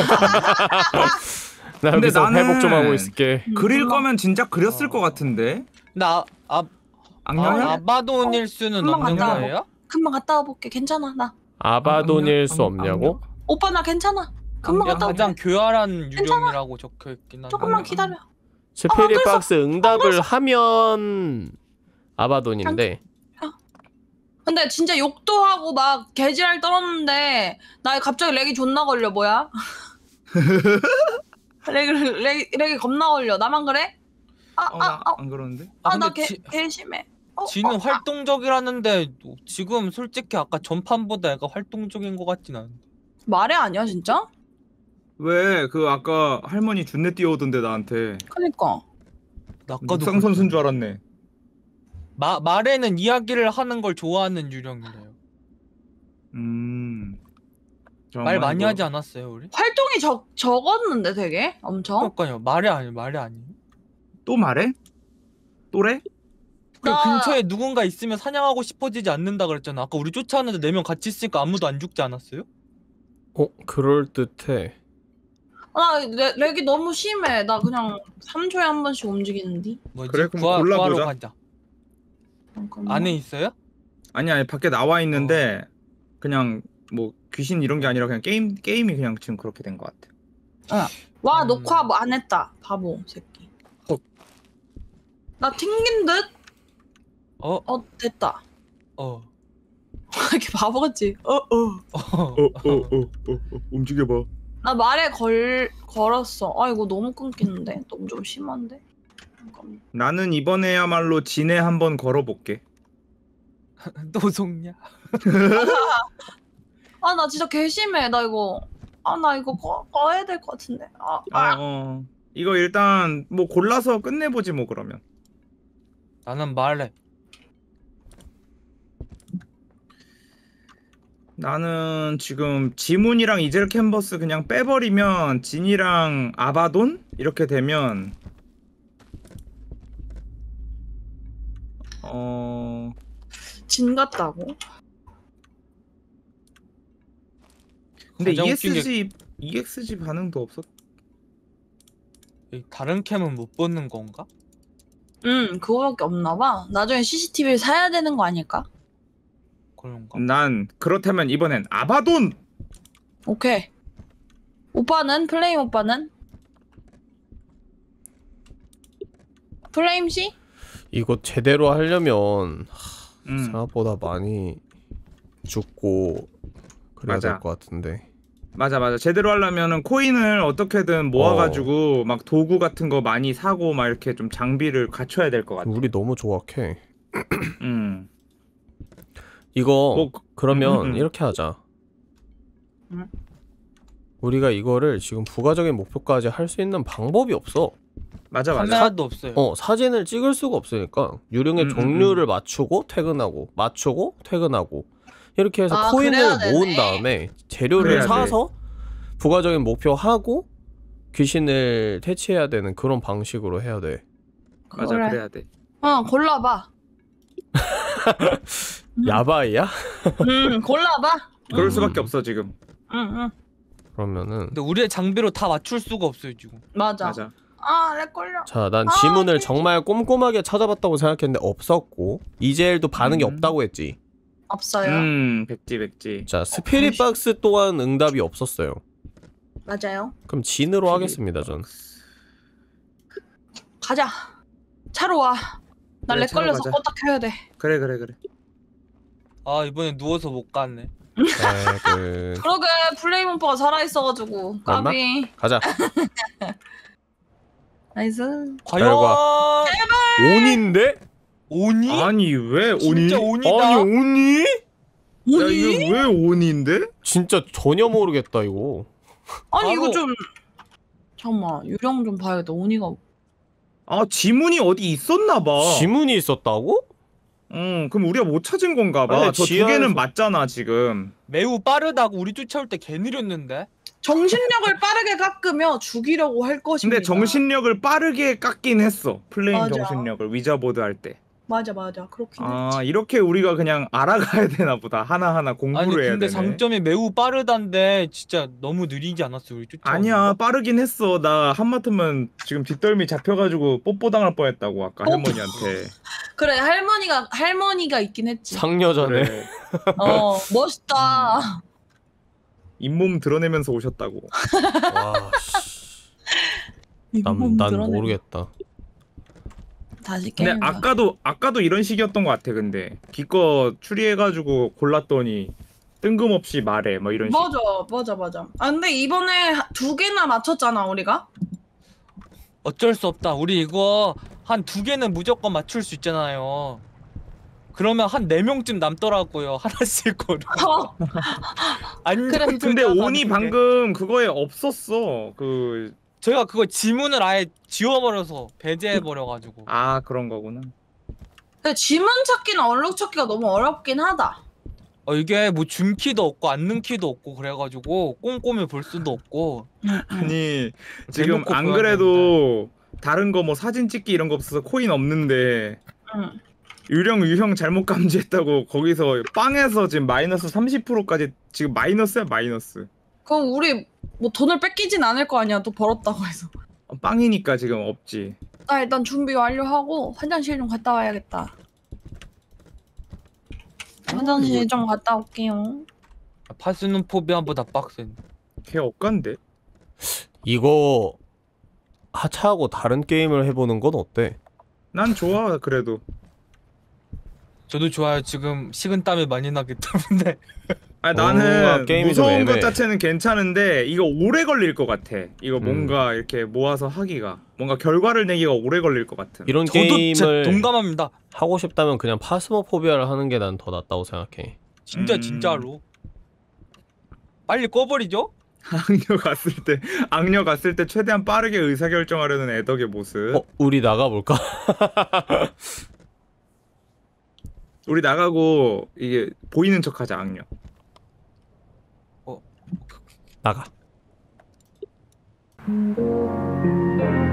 나 근데 여기서 나는- 회복 좀 하고 있을게. 음, 그릴 금방- 거면 진짜 그렸을 어. 것 같은데. 나 아, 악녀야? 아 아바돈일 수는 금방 없는 갔다 거예요? 금방 갔다 와볼게. 괜찮아 나. 아바돈일 악녀? 수 없냐고? 오빠 나 괜찮아. 금방 갔다 올게. 가장 교활한 유령이라고 적혀 있긴 한데. 조금만 기다려. 스피릿 그래서- 박스 응답을 하면 아바돈인데 근데 진짜 욕도 하고 막 개지랄 떨었는데 나 갑자기 렉이 존나 걸려. 뭐야? 렉이 렉 렉이 겁나 걸려. 나만 그래? 아 어, 아 나 아 안 그러는데? 아 근데 나 개 지- 개심해. 어, 지는 어, 활동적이라는데 지금 솔직히 아까 전판보다 애가 활동적인 것 같진 않은데. 말해 아니야 진짜? 왜 그 아까 할머니 준내 뛰어오던데 나한테. 그니까. 나 아까도 육상 선수인 줄 알았네. 마, 말에는 이야기를 하는 걸 좋아하는 유령이래요. 음. 말 많이 하지 않았어요 우리? 활동이 적 적었는데 되게 엄청. 그러니까요. 말이 아니 말이 아니에요. 또 말해? 또래? 그 나- 근처에 누군가 있으면 사냥하고 싶어지지 않는다 그랬잖아. 아까 우리 쫓아왔는데 네 명 같이 있으니까 아무도 안 죽지 않았어요? 어? 그럴듯해. 아, 렉, 렉이 너무 심해. 나 그냥 삼 초에 한 번씩 움직이는데. 뭐지? 그래, 그럼 구하, 골라보자. 구하러 가자. 잠깐만. 안에 있어요? 아니 아니 밖에 나와 있는데 그냥 뭐 귀신 이런 게 아니라 그냥 게임 게임이 그냥 지금 그렇게 된 것 같아. 와 음. 녹화 뭐 안 했다. 바보 새끼. 헉. 나 튕긴 듯? 어? 어 됐다. 어. 이렇게 바보같지? 어 어. 어. 어어어어 움직여봐. 나 말에 걸 걸었어. 아 이거 너무 끊기는데. 너무 좀 심한데. 잠깐만. 나는 이번에야말로 진에 한번 걸어볼게. 또 속냐? 아 나 진짜 개심해. 나 이거 아 나 이거 꺼, 꺼야 될 것 같은데. 아, 어, 아. 어. 이거 일단 뭐 골라서 끝내보지 뭐 그러면. 나는 말해. 나는 지금 지문이랑 이젤 캔버스 그냥 빼버리면 진이랑 아바돈 이렇게 되면 어 진 같다고? 근데 가장 웃긴 게- 이에스지 이엑스지 반응도 없었. 이 다른 캠은 못 보는 건가? 응 그거밖에 없나봐. 나중에 씨씨티비를 사야 되는 거 아닐까? 그런가? 난 그렇다면 이번엔 아바돈. 오케이. 오빠는? 플레임 오빠는? 플레임 씨? 이거 제대로 하려면 음. 생각보다 많이 죽고 그래야 맞아. 될 것 같은데. 맞아 맞아. 제대로 하려면은 코인을 어떻게든 모아가지고 막 도구 같은 거 많이 사고 막 이렇게 좀 장비를 갖춰야 될 것 같아. 우리 너무 조악해. 음. 이거 뭐, 그- 그러면 음, 음. 이렇게 하자. 음. 우리가 이거를 지금 부가적인 목표까지 할 수 있는 방법이 없어. 맞아 맞아. 카메라도 없어요. 어, 사진을 찍을 수가 없으니까 유령의 음, 음, 종류를 맞추고 퇴근하고 맞추고 퇴근하고 이렇게 해서 아, 코인을 그래야 되네. 모은 다음에 재료를 그래야 돼. 사서 부가적인 목표 하고 귀신을 퇴치해야 되는 그런 방식으로 해야 돼. 맞아 그래. 그래야 돼. 어 골라봐. 음. 야바이야? 응 골라봐. 그럴 음. 수밖에 없어 지금. 응응 그러면은 근데 우리의 장비로 다 맞출 수가 없어요 지금. 맞아. 맞아. 아렉 걸려. 자, 난 아, 지문을 네. 정말 꼼꼼하게 찾아봤다고 생각했는데 없었고 이젤도 반응이 음. 없다고 했지. 없어요. 음 백지 백지. 자, 스피릿 박스 또한 응답이 없었어요. 맞아요. 그럼 진으로 하겠습니다, 전. 가자. 차로 와. 나 그래, 렉 차로 걸려서 가자. 껐다 켜야 돼. 그래 그래 그래. 아 이번에 누워서 못 갔네. 퇴근. 그러게 플레임 오빠가 살아있어가지고 까비. 가자. 나이스. 과연 결과. 온인데? 오니? 아니 왜 오니? 진짜 온이다. 아니, 온이? 야 오니? 이거 왜 온인데? 진짜 전혀 모르겠다, 이거. 아니 이거 바로- 좀 잠깐만 유령 좀 봐야겠다. 오니가 아 지문이 어디 있었나봐. 지문이 있었다고? 응 그럼 우리가 못 찾은 건가봐. 아니, 저 두 지하에서- 개는 맞잖아 지금. 매우 빠르다고 우리 쫓아올 때 개 느렸는데. 정신력을 빠르게 깎으며 죽이려고 할 것입니다. 근데 정신력을 빠르게 깎긴 했어. 플레임 맞아. 정신력을 위자보드 할 때. 맞아 맞아 그렇긴 해. 아 이렇게 우리가 그냥 알아가야 되나 보다. 하나하나 공부를 아니 해야 근데 되네. 장점이 매우 빠르단데 진짜 너무 느리지 않았어 우리 쫓아오는 아니야 거? 빠르긴 했어. 나 한마트면 지금 뒷덜미 잡혀가지고 뽀뽀당할 뻔했다고 아까 뽀뽀. 할머니한테. 그래 할머니가 할머니가 있긴 했지. 상여자네. 그래. 어 멋있다. 잇몸 드러내면서 오셨다고. 와, 씨. 난, 잇몸 난 드러내고. 모르겠다. 다시 근데 게임. 아까도 아까도 이런 식이었던 것 같아. 근데 기껏 추리해가지고 골랐더니 뜬금없이 말해 뭐 이런 식. 맞아 맞아 맞아. 아 근데 이번에 하- 두 개나 맞췄잖아 우리가. 어쩔 수 없다. 우리 이거 한 두 개는 무조건 맞출 수 있잖아요. 그러면 한 네 명쯤 남더라고요. 하나씩 고르. 어, 안전 근데 투자가 온이 안 돼. 방금 그거에 없었어. 그 저희가 그거 지문을 아예 지워버려서 배제해버려가지고. 아 그런 거구나. 근데 지문 찾기나 얼룩 찾기가 너무 어렵긴 하다. 어 이게 뭐 줌키도 없고 앉는 키도 없고 그래가지고 꼼꼼히 볼 수도 없고. 아니 지금 대놓고 안 보여야 그래도 다른 거 뭐 사진 찍기 이런 거 없어서 코인 없는데 응. 유령 유형 잘못 감지했다고 거기서 빵에서 지금 마이너스 삼십 퍼센트까지 지금 마이너스야 마이너스. 그럼 우리 뭐 돈을 뺏기진 않을 거 아니야 또 벌었다고 해서. 어, 빵이니까 지금 없지. 나 일단 준비 완료하고 화장실 좀 갔다 와야겠다. 화장실 이거- 좀 갔다 올게요. 파스는 포비아보다 빡센. 걔 억간데? 이거 하차하고 다른 게임을 해보는 건 어때? 난 좋아 그래도. 저도 좋아요. 지금 식은땀이 많이 나기 때문에. 아 뭔가 나는 게임이 좀 무서운 것 애매해. 자체는 괜찮은데 이거 오래 걸릴 것 같아. 이거 음. 뭔가 이렇게 모아서 하기가 뭔가 결과를 내기가 오래 걸릴 것 같은. 이런 저도 진짜 게임을 동감합니다. 하고 싶다면 그냥 파스모포비아를 하는 게 난 더 낫다고 생각해. 진짜 음. 진짜로. 빨리 꺼버리죠? 악녀 갔을 때 악녀 갔을 때 최대한 빠르게 의사결정하려는 애덕의 모습. 어, 우리 나가볼까? 우리 나가고 이게 보이는 척하자 악녀. 나가.